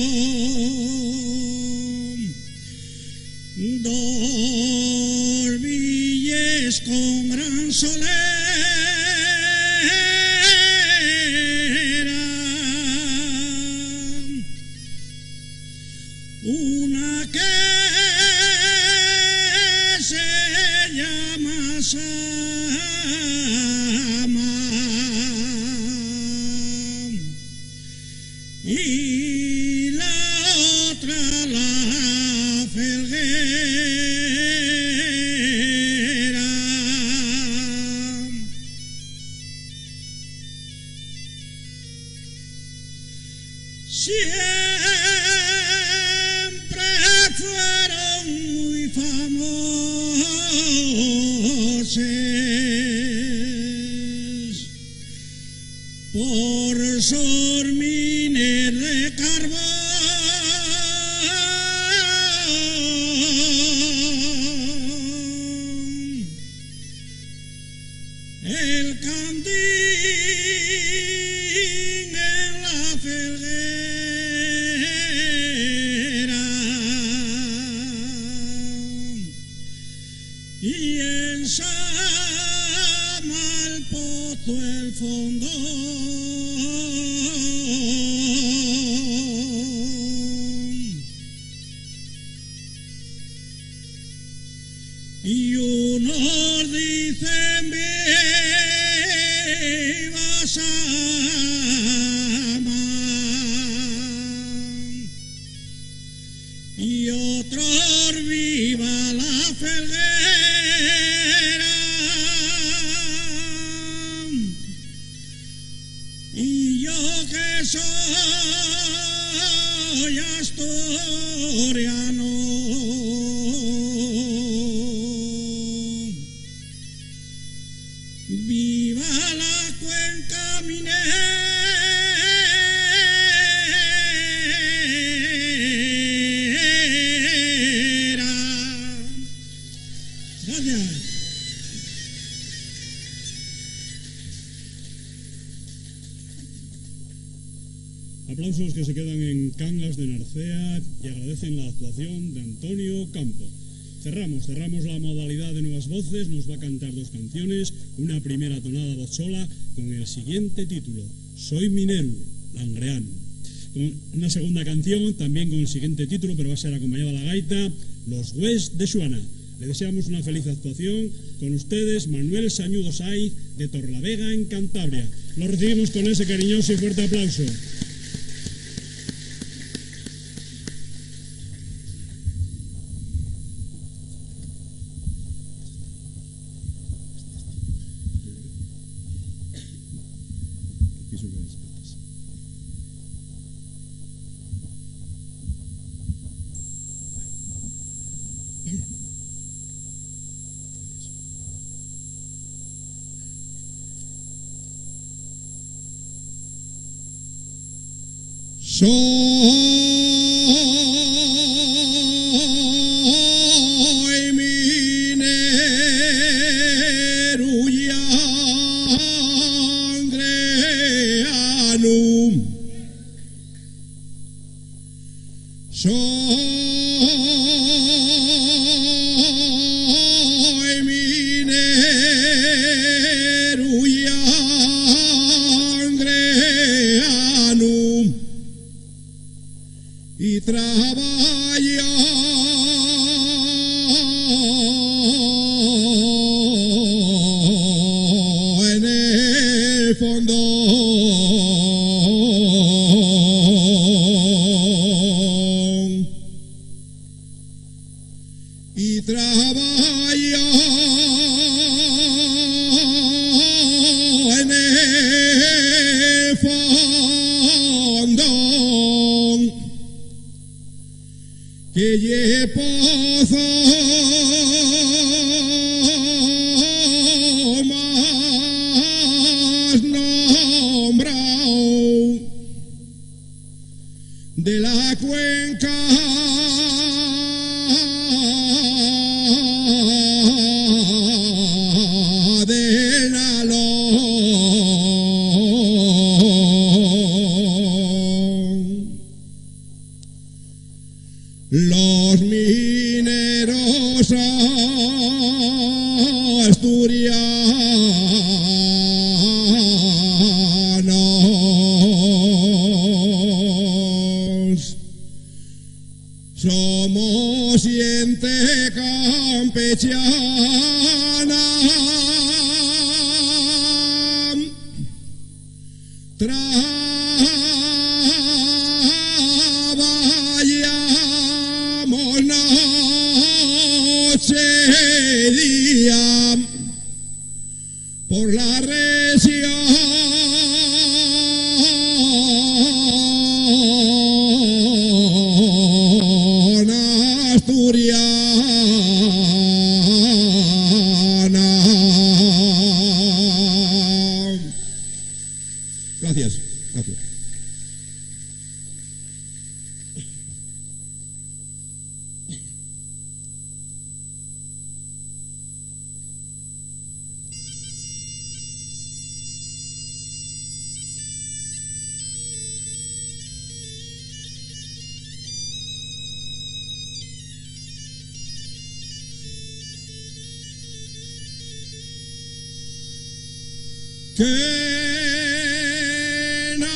Darvilles con gran solera, una que se llama Sama y la otra la Felguera. Siempre fueron muy famosos por sormines de carbón. El candín en la Felguera y en Sama el pozo el fondo. Y unos dicen viva Sama y otros viva la Felguera. Y yo que soy asturiano, viva la cuenca minera. Gracias. Aplausos que se quedan en Cangas de Narcea y agradecen la actuación de Antonio Campo. Cerramos, cerramos la modalidad de nuevas voces, nos va a cantar dos canciones, una primera tonada voz sola con el siguiente título, Soy Mineru, Langreano. Una segunda canción también con el siguiente título, pero va a ser acompañada a la gaita, Los Gües de Xuana. Le deseamos una feliz actuación. Con ustedes, Manuel Sañudo Saiz, de Torlavega, en Cantabria. Lo recibimos con ese cariñoso y fuerte aplauso. Soy minero y angreano. Soy soy minero y angreano y trabajo en el fondo. Y trabajo en el fondo que lle pozo más nombrado de la cuenca del Nalón. Los mineros asturianos somos gente campechana, trabajamos noche y día por la región asturiana. Gracias, gracias. Que no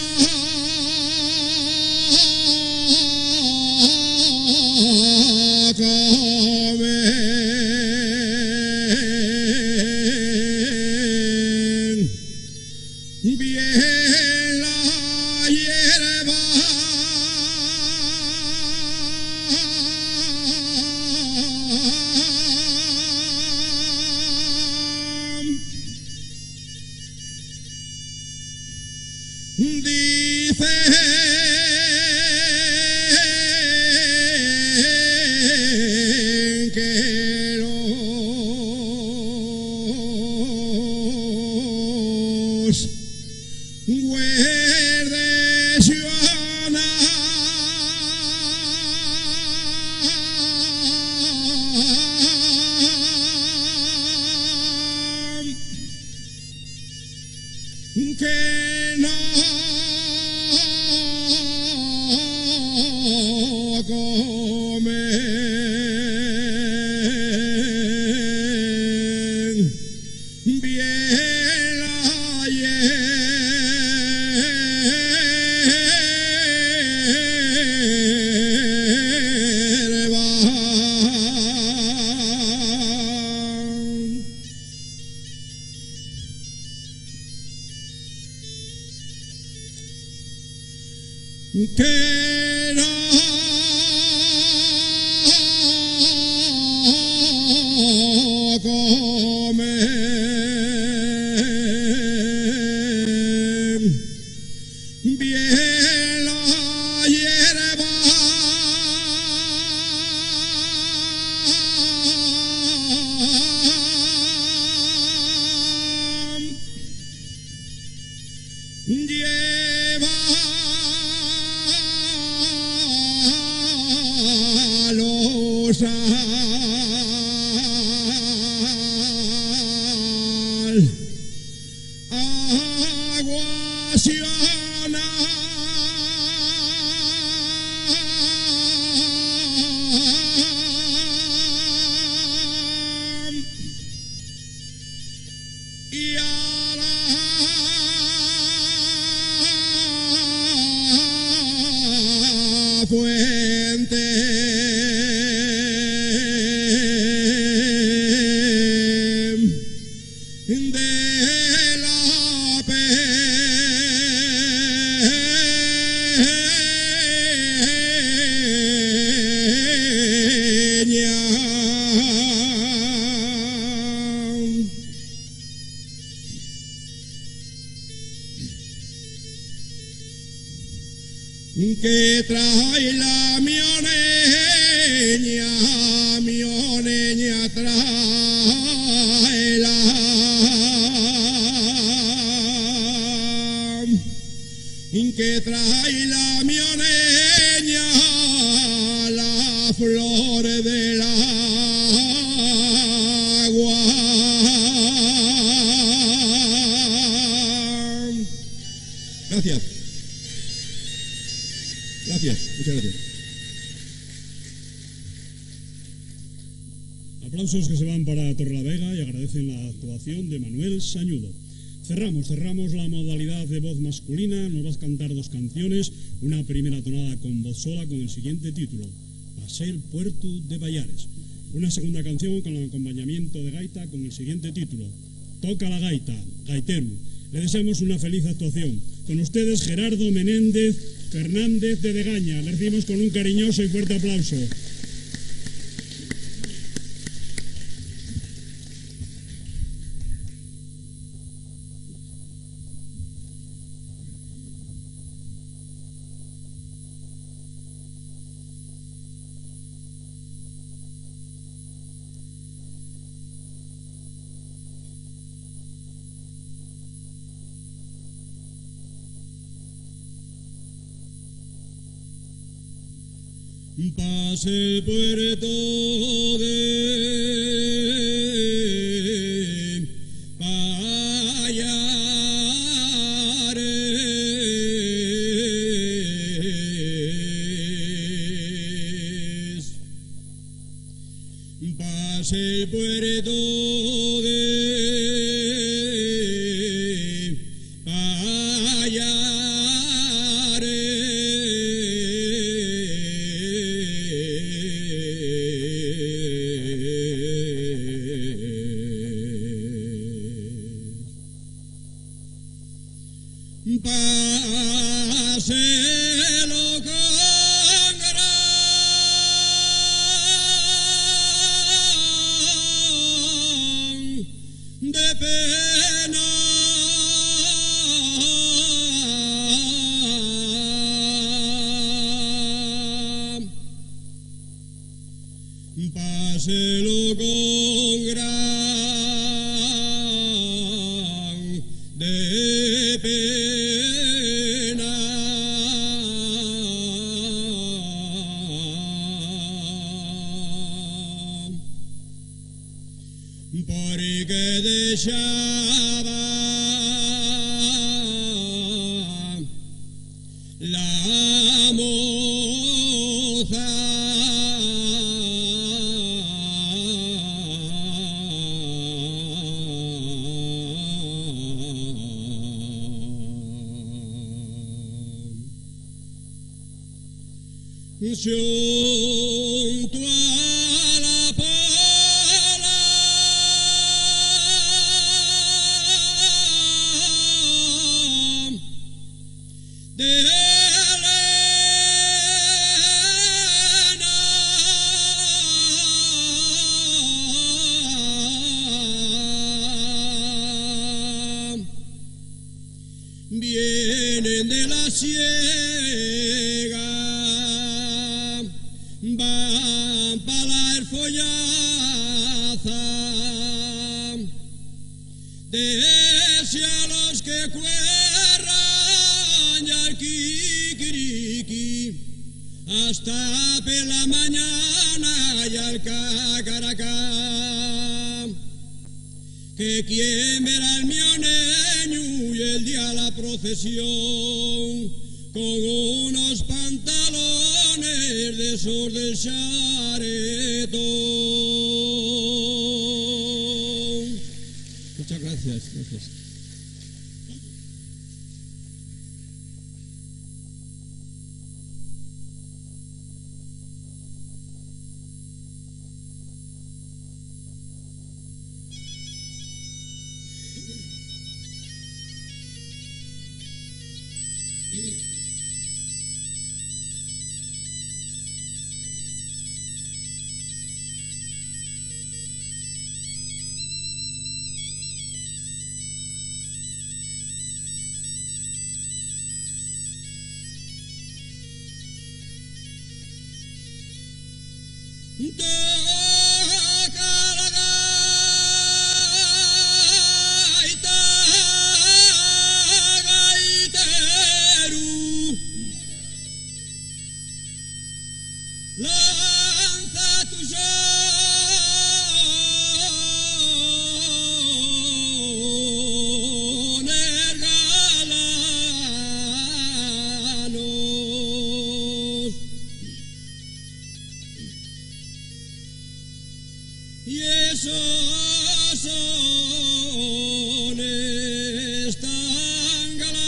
comen bien la hierba dicen que los huerdes que no comen bien la hierba. Que no comen bien la hierba lleva los al aguaciona frente de la que trae la mioneña, mioneña trae la que trae la mioneña, la flor del agua. Gracias. Gracias, muchas gracias. Aplausos que se van para Torrelavega y agradecen la actuación de Manuel Sañudo. Cerramos, cerramos la modalidad de voz masculina. Nos vas a cantar dos canciones, una primera tonada con voz sola con el siguiente título, Paseo Puerto de Bayares. Una segunda canción con el acompañamiento de gaita con el siguiente título, Toca la gaita, gaiteru. Le deseamos una feliz actuación. Con ustedes Gerardo Menéndez Fernández de Degaña. Le recibimos con un cariñoso y fuerte aplauso. Pase el puerto de Payares. Pase el puerto de Páselo con gran de pena. Páselo con gran de pena. Porque dejaba la moza junto a la pola de Elena. Vienen de la siega, van para el follaza, desea los que cuerran y al kikiriki, hasta por la mañana y al cacaracá. Que quien verá el mioneño y el día la procesión, con unos pantalones de esos del charetón. Muchas gracias, gracias. toca la gaita, gaitero, lanza tu sones galanos, y esos sones tan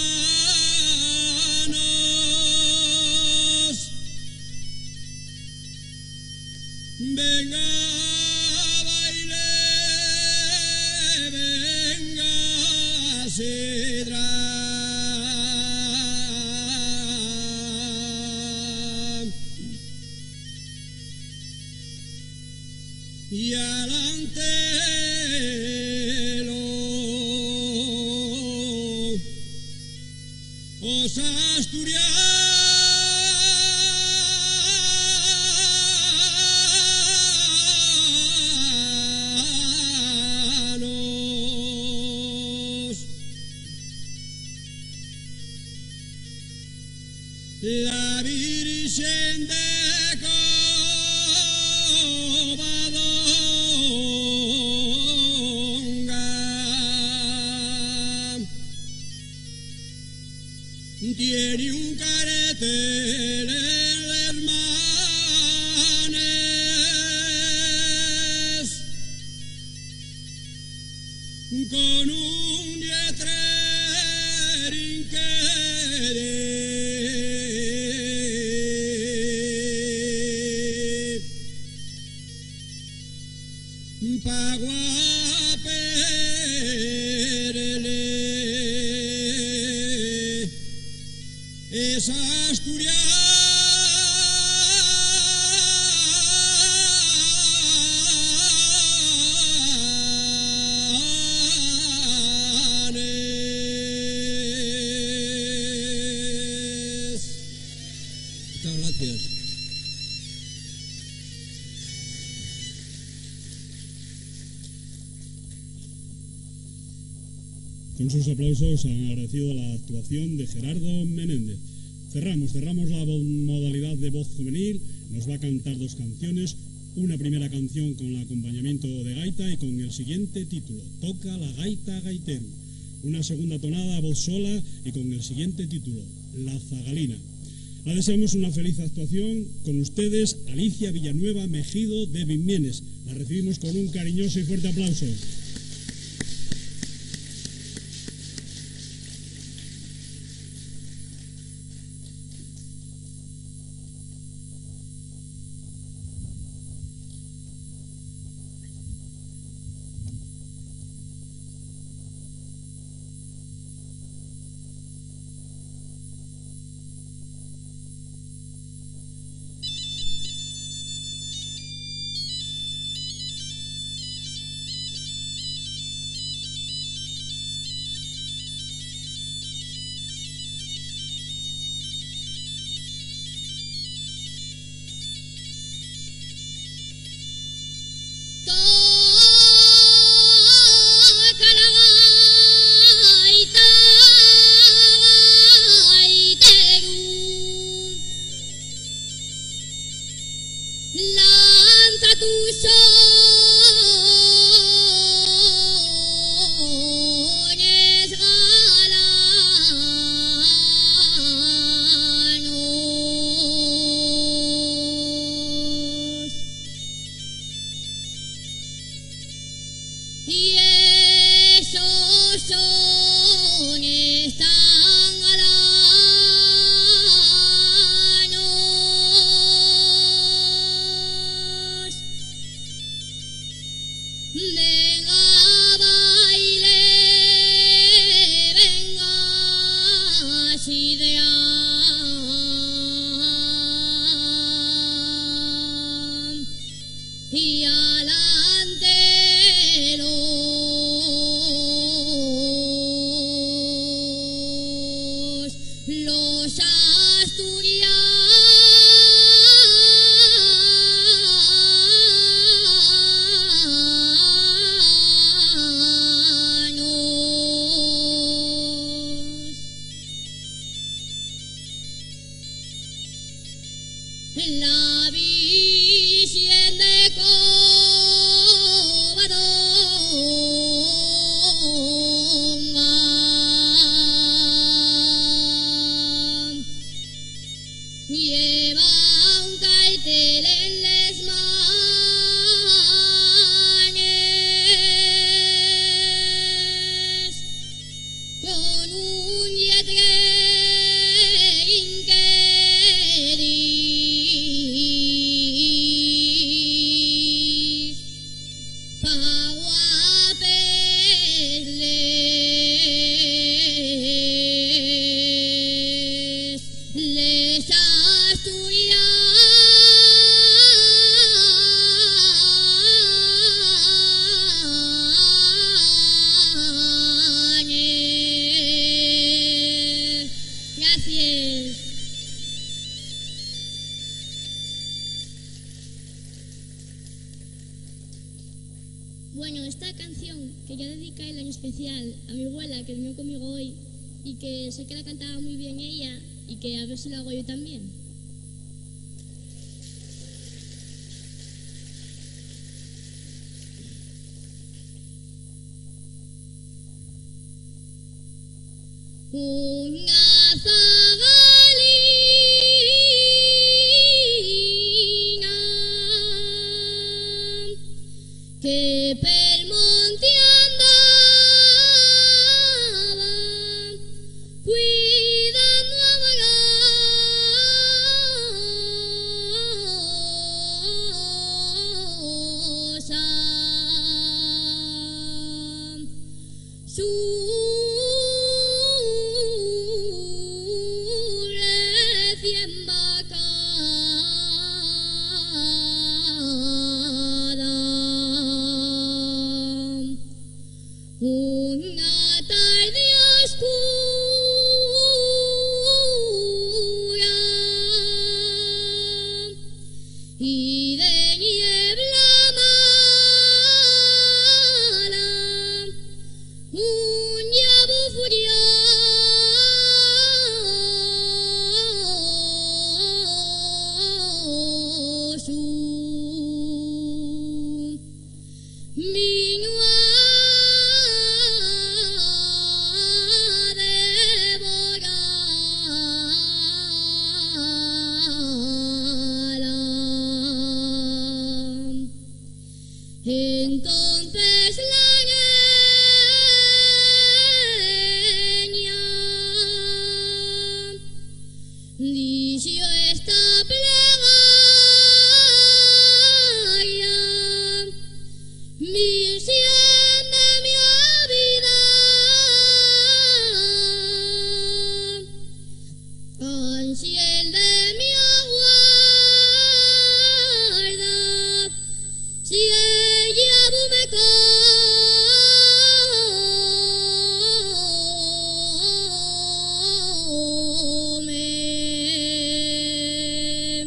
galanos, venga, baile, venga, sidra, y alante los asturianos, la Virgen de tiene un caretel en las manos con un letrerín que de Paguaperele es asturianes. Muchas gracias. Con sus aplausos han agradecido la actuación de Gerardo Menéndez. Cerramos, cerramos la modalidad de voz juvenil. Nos va a cantar dos canciones. Una primera canción con el acompañamiento de gaita y con el siguiente título, Toca la gaita gaitero. Una segunda tonada, voz sola y con el siguiente título, La zagalina. Le deseamos una feliz actuación. Con ustedes, Alicia Villanueva Mejido de Vimienes. La recibimos con un cariñoso y fuerte aplauso. Asturianos Bueno, esta canción que ya dedica el año especial a mi abuela que vino conmigo hoy y que sé que la cantaba muy bien ella y que a ver si lo hago yo también. Una zagalina que pel monte andaba cuidando a Marosa. Su recién vacada. Una tarde oscura y de niebla mala, un llavo furioso vino a devorarla. Entonces la niña dició esta plegaria: Virgen de mi vida, ángel de mi guarda, si ella me come,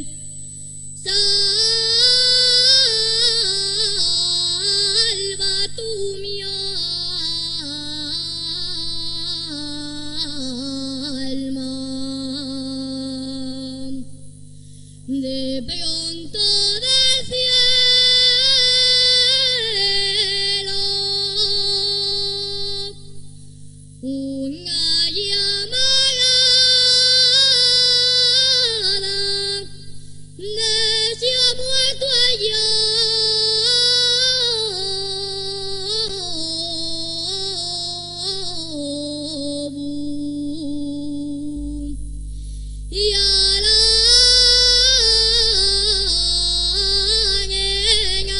salva tu mi alma. De pronto del cielo una llamarada decía: muerto allá y a la niña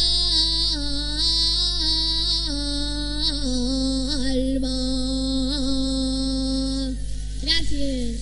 salva. Gracias.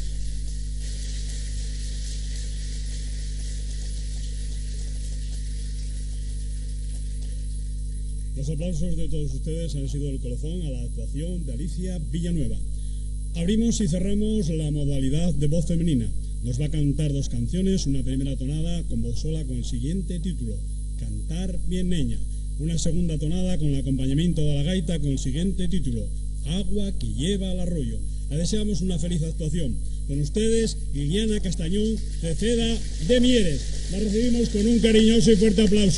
Los aplausos de todos ustedes han sido el colofón a la actuación de Alicia Villanueva. Abrimos y cerramos la modalidad de voz femenina. Nos va a cantar dos canciones, una primera tonada con voz sola con el siguiente título, Cantar bien Neña. Una segunda tonada con el acompañamiento de la gaita con el siguiente título, Agua que lleva al arroyo. Le deseamos una feliz actuación. Con ustedes, Liliana Castañón, de Ceda de Mieres. La recibimos con un cariñoso y fuerte aplauso.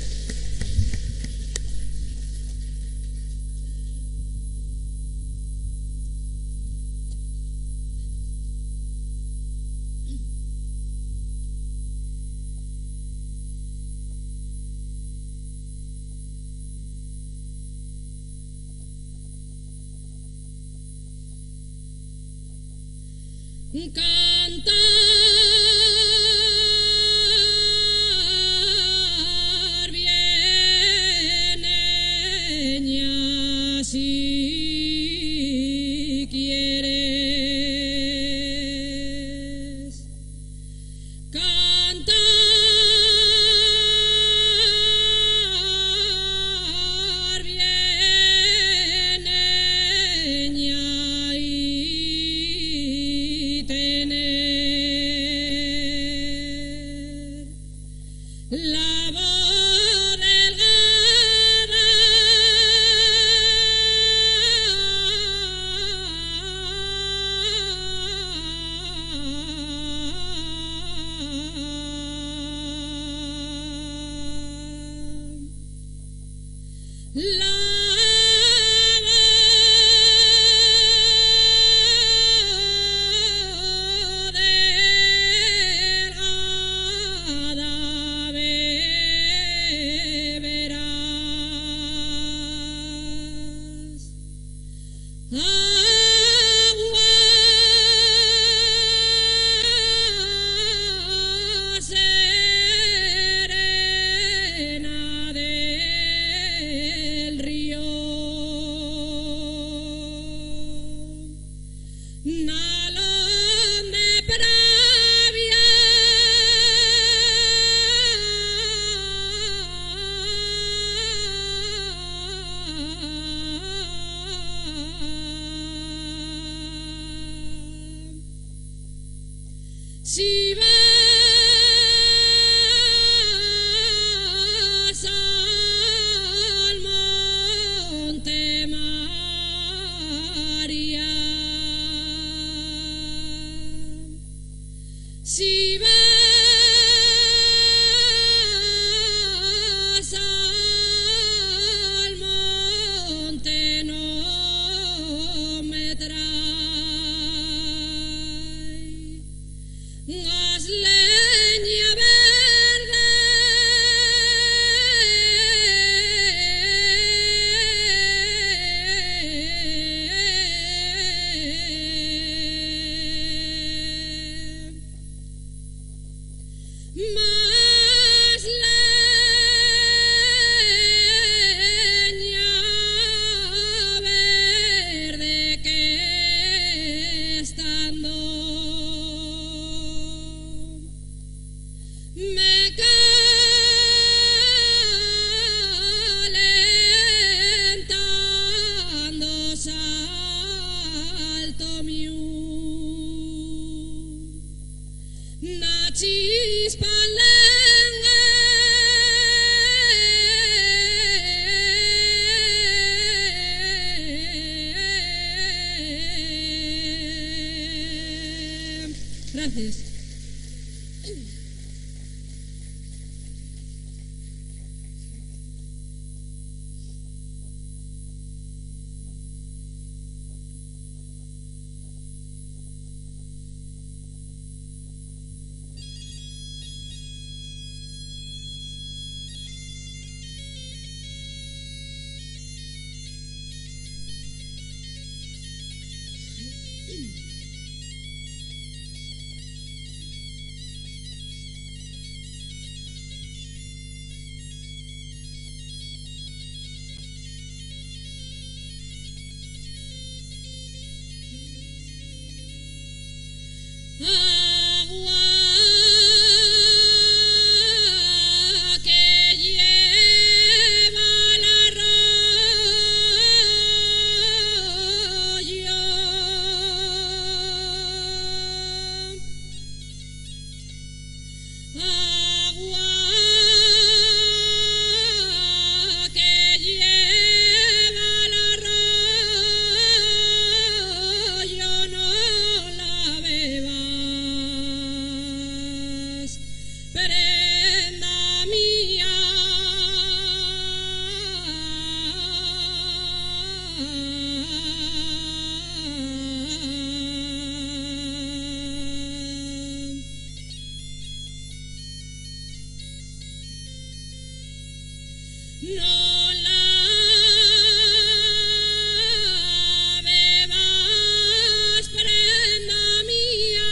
Cantar bien, niña, si quieres. Cantar bien, niña, y tener la voz del Si vas al monte María, si vas al monte no me traes leña verde, más leña verde que estando me calentando salto miu, na chispa lengue. Gracias. Agua que lleva el arroyo, agua que lleva el arroyo, no la bebas, prenda mía. No la bebas, prenda mía,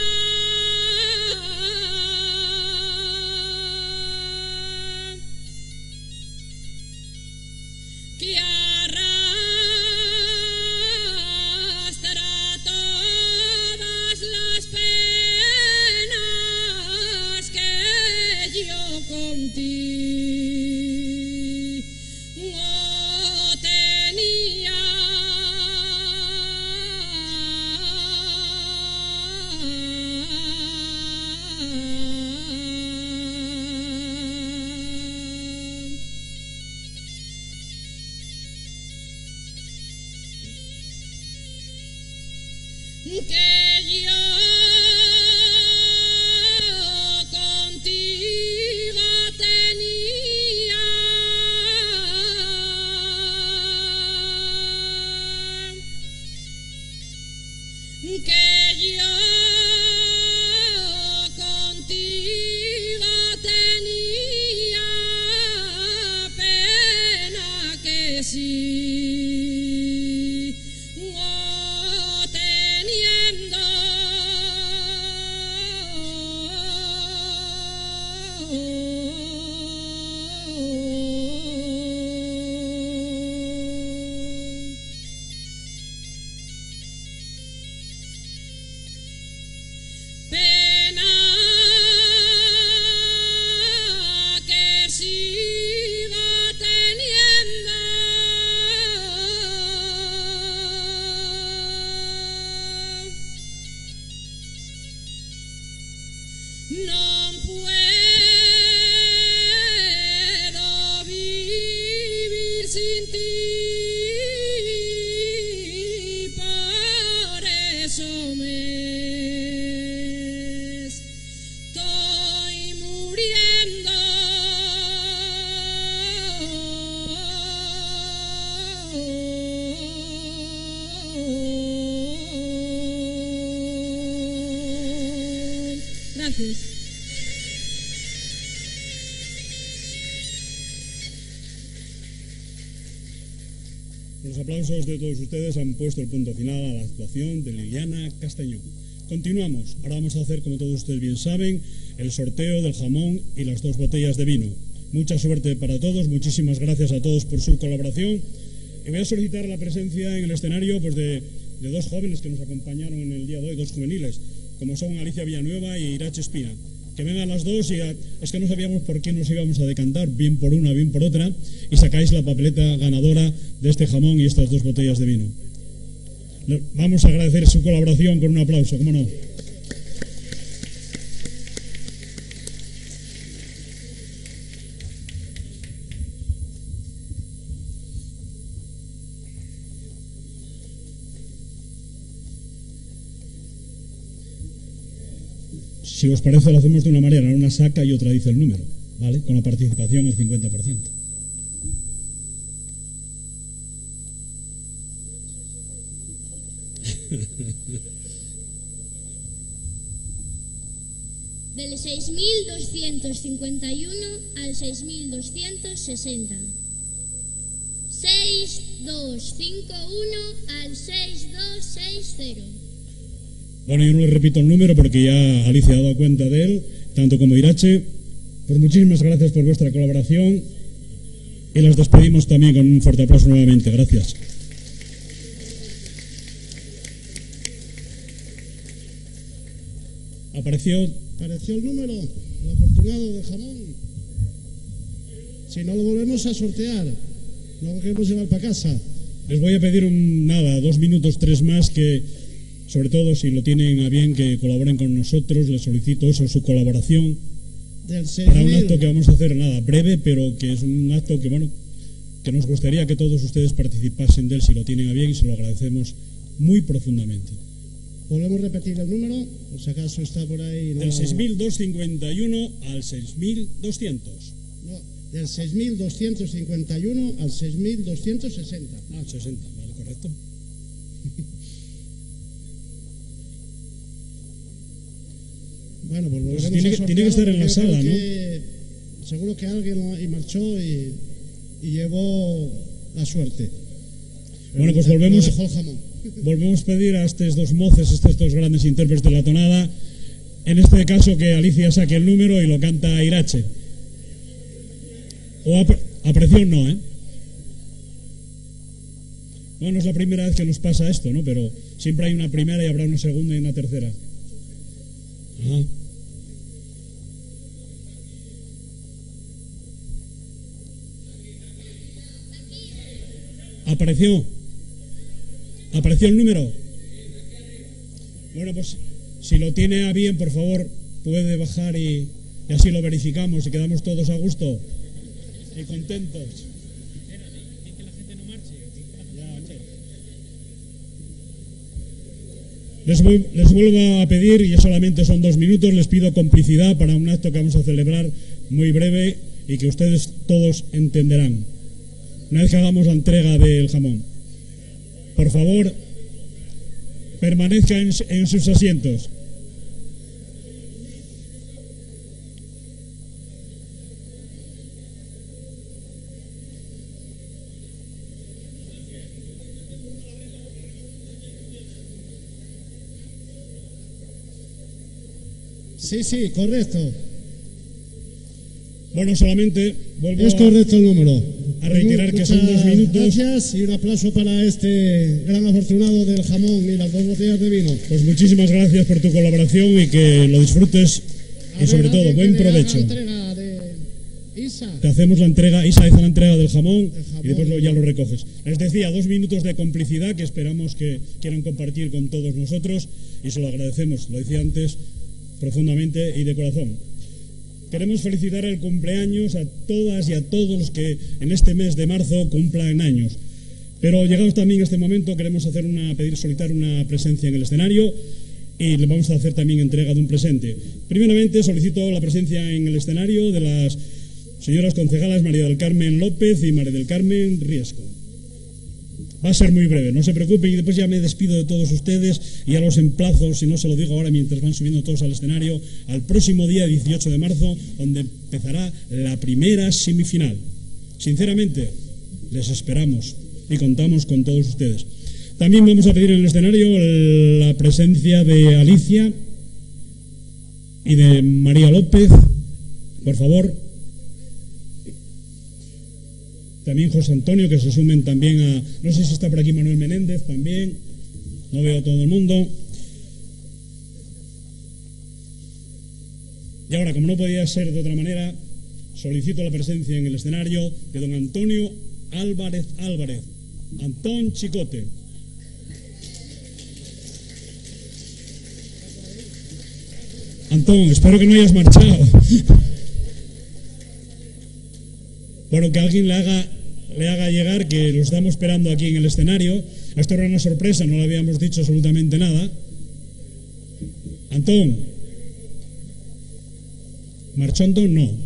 que arrastra todas las penas que yo contigo tenía. Que yo contigo tenía, gracias. Los aplausos de todos ustedes han puesto el punto final a la actuación de Liliana Castañón. Continuamos. Ahora vamos a hacer, como todos ustedes bien saben, el sorteo del jamón y las dos botellas de vino. Mucha suerte para todos, muchísimas gracias a todos por su colaboración. Y voy a solicitar la presencia en el escenario pues, de, de dos jóvenes que nos acompañaron en el día de hoy, dos juveniles, como son Alicia Villanueva y Irache Espina. Que vengan las dos y a, es que no sabíamos por qué nos íbamos a decantar, bien por una, bien por otra, y sacáis la papeleta ganadora de este jamón y estas dos botellas de vino. Le, vamos a agradecer su colaboración con un aplauso, ¿cómo no? Si os parece, lo hacemos de una manera, una saca y otra dice el número, ¿vale? Con la participación al cincuenta por ciento. Del seis mil doscientos cincuenta y uno al seis mil doscientos sesenta. seis mil doscientos cincuenta y uno al seis mil doscientos sesenta. Bueno, yo no le repito el número porque ya Alicia ha dado cuenta de él, tanto como Irache. Pues muchísimas gracias por vuestra colaboración y las despedimos también con un fuerte aplauso nuevamente. Gracias. Apareció, apareció el número, el afortunado del jamón. Si no lo volvemos a sortear, no lo queremos llevar para casa. Les voy a pedir un, nada, dos minutos, tres más, que sobre todo si lo tienen a bien que colaboren con nosotros. Les solicito eso, su colaboración Del para un acto que vamos a hacer, nada, breve, pero que es un acto que, bueno, que nos gustaría que todos ustedes participasen de él si lo tienen a bien, y se lo agradecemos muy profundamente. Volvemos a repetir el número, por si acaso está por ahí. No... Del seis mil doscientos cincuenta y uno al seis mil doscientos. No, del seis mil doscientos cincuenta y uno al seis mil doscientos sesenta. Ah, sesenta, vale, correcto. Bueno, pues, pues tiene, que, tiene que estar en la sala, ¿no? Que, seguro que alguien y marchó y, y llevó la suerte. Bueno, pues volvemos, volvemos a pedir a estos dos moces, estos dos grandes intérpretes de la tonada, en este caso que Alicia saque el número y lo canta Irache. O a, a presión no, ¿eh? Bueno, es la primera vez que nos pasa esto, ¿no? Pero siempre hay una primera y habrá una segunda y una tercera. Ajá. Apareció. Apareció el número. Bueno, pues si lo tiene a bien, por favor, puede bajar y, y así lo verificamos y quedamos todos a gusto y contentos. Les, les vuelvo a pedir, y solamente son dos minutos, les pido complicidad para un acto que vamos a celebrar muy breve y que ustedes todos entenderán. Una vez que hagamos la entrega del jamón, por favor, permanezcan en, en sus asientos. Sí, sí, correcto. Bueno, solamente vuelvo es correcto el número. A reiterar que son dos minutos. Gracias y un aplauso para este gran afortunado del jamón y las dos botellas de vino. Pues muchísimas gracias por tu colaboración y que lo disfrutes y sobre todo buen provecho. Isa. Te hacemos la entrega, Isa hizo la entrega del jamón, jamón y después lo, ya lo recoges. Les decía, dos minutos de complicidad que esperamos que quieran compartir con todos nosotros y se lo agradecemos, lo decía antes, profundamente y de corazón. Queremos felicitar el cumpleaños a todas y a todos los que en este mes de marzo cumplan años. Pero llegados también a este momento queremos hacer una, pedir solicitar una presencia en el escenario y le vamos a hacer también entrega de un presente. Primeramente solicito la presencia en el escenario de las señoras concejalas María del Carmen López y María del Carmen Riesco. Va a ser muy breve, no se preocupen, y después ya me despido de todos ustedes y ya los emplazo, si no se lo digo ahora mientras van subiendo todos al escenario, al próximo día dieciocho de marzo, donde empezará la primera semifinal. Sinceramente, les esperamos y contamos con todos ustedes. También vamos a pedir en el escenario la presencia de Alicia y de María López, por favor. También José Antonio, que se sumen también a... No sé si está por aquí Manuel Menéndez también. No veo a todo el mundo. Y ahora, como no podía ser de otra manera, solicito la presencia en el escenario de don Antonio Álvarez Álvarez, Antón Chicote. Antón, espero que no hayas marchado. Bueno, que alguien le haga, le haga llegar que lo estamos esperando aquí en el escenario. Esto era una sorpresa, no le habíamos dicho absolutamente nada. Antón. ¿Marchó Antón? No.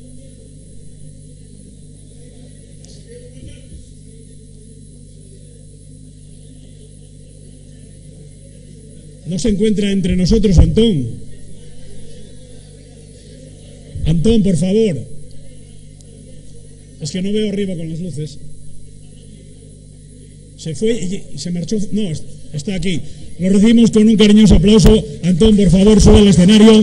No se encuentra entre nosotros Antón. Antón, por favor. Es que no veo arriba con las luces. Se fue y se marchó. No, está aquí. Lo recibimos con un cariñoso aplauso. Antón, por favor, sube al escenario.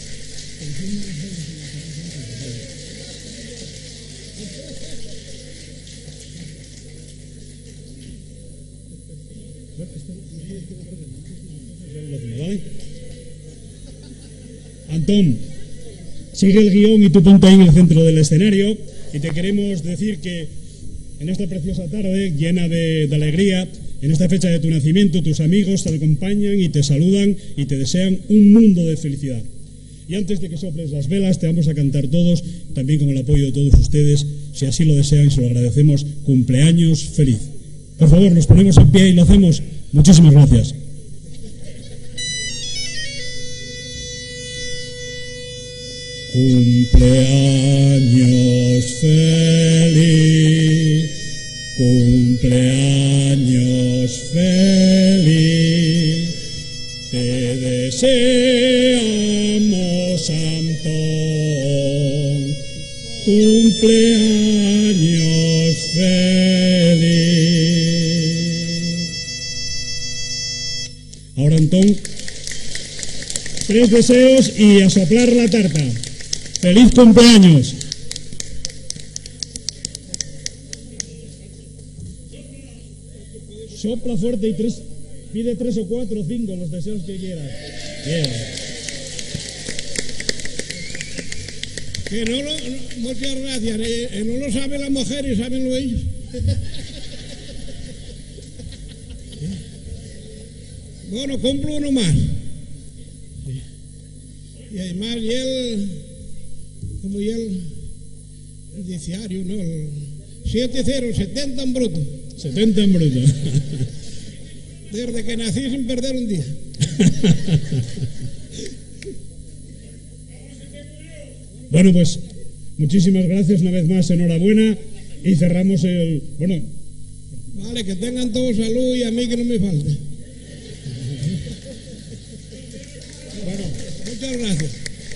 Antón, sigue el guión y tú ponte ahí en el centro del escenario. Y te queremos decir que en esta preciosa tarde, llena de, de alegría, en esta fecha de tu nacimiento, tus amigos te acompañan y te saludan y te desean un mundo de felicidad. Y antes de que soples las velas, te vamos a cantar todos, también con el apoyo de todos ustedes, si así lo desean, se lo agradecemos, cumpleaños feliz. Por favor, nos ponemos en pie y lo hacemos. Muchísimas gracias. Cumpleaños feliz, cumpleaños feliz, te deseamos, Antón, cumpleaños feliz. Ahora, Antón, tres deseos y a soplar la tarta. ¡Feliz cumpleaños! Sopla fuerte y tres, pide tres o cuatro o cinco los deseos que quieras. Bien. Que no lo, muchas gracias. Eh, no lo saben las mujeres, saben lo ellos. Bueno, cumplo uno más. Y además, y él, como y él, el diario, ¿no? El siete cero, setenta en bruto. setenta en bruto. Desde que nací sin perder un día. Bueno, pues muchísimas gracias una vez más, enhorabuena, y cerramos el... Bueno, vale, que tengan todos salud y a mí que no me falte. Bueno, muchas gracias.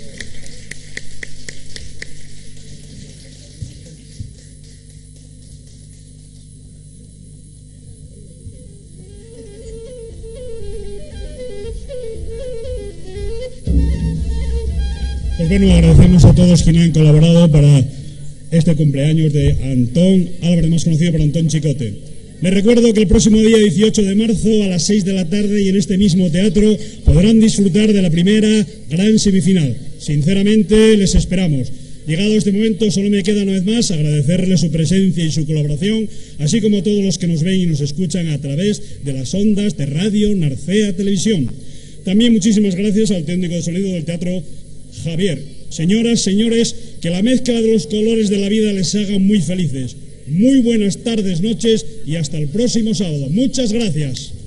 Pues bueno, agradecemos a todos quienes han colaborado para este cumpleaños de Antón Álvarez, más conocido por Antón Chicote. Les recuerdo que el próximo día dieciocho de marzo a las seis de la tarde y en este mismo teatro podrán disfrutar de la primera gran semifinal. Sinceramente les esperamos. Llegado este momento solo me queda una vez más agradecerles su presencia y su colaboración, así como a todos los que nos ven y nos escuchan a través de las ondas de Radio Narcea Televisión. También muchísimas gracias al técnico de sonido del teatro Javier. Señoras, señores, que la mezcla de los colores de la vida les haga muy felices. Muy buenas tardes, noches y hasta el próximo sábado. Muchas gracias.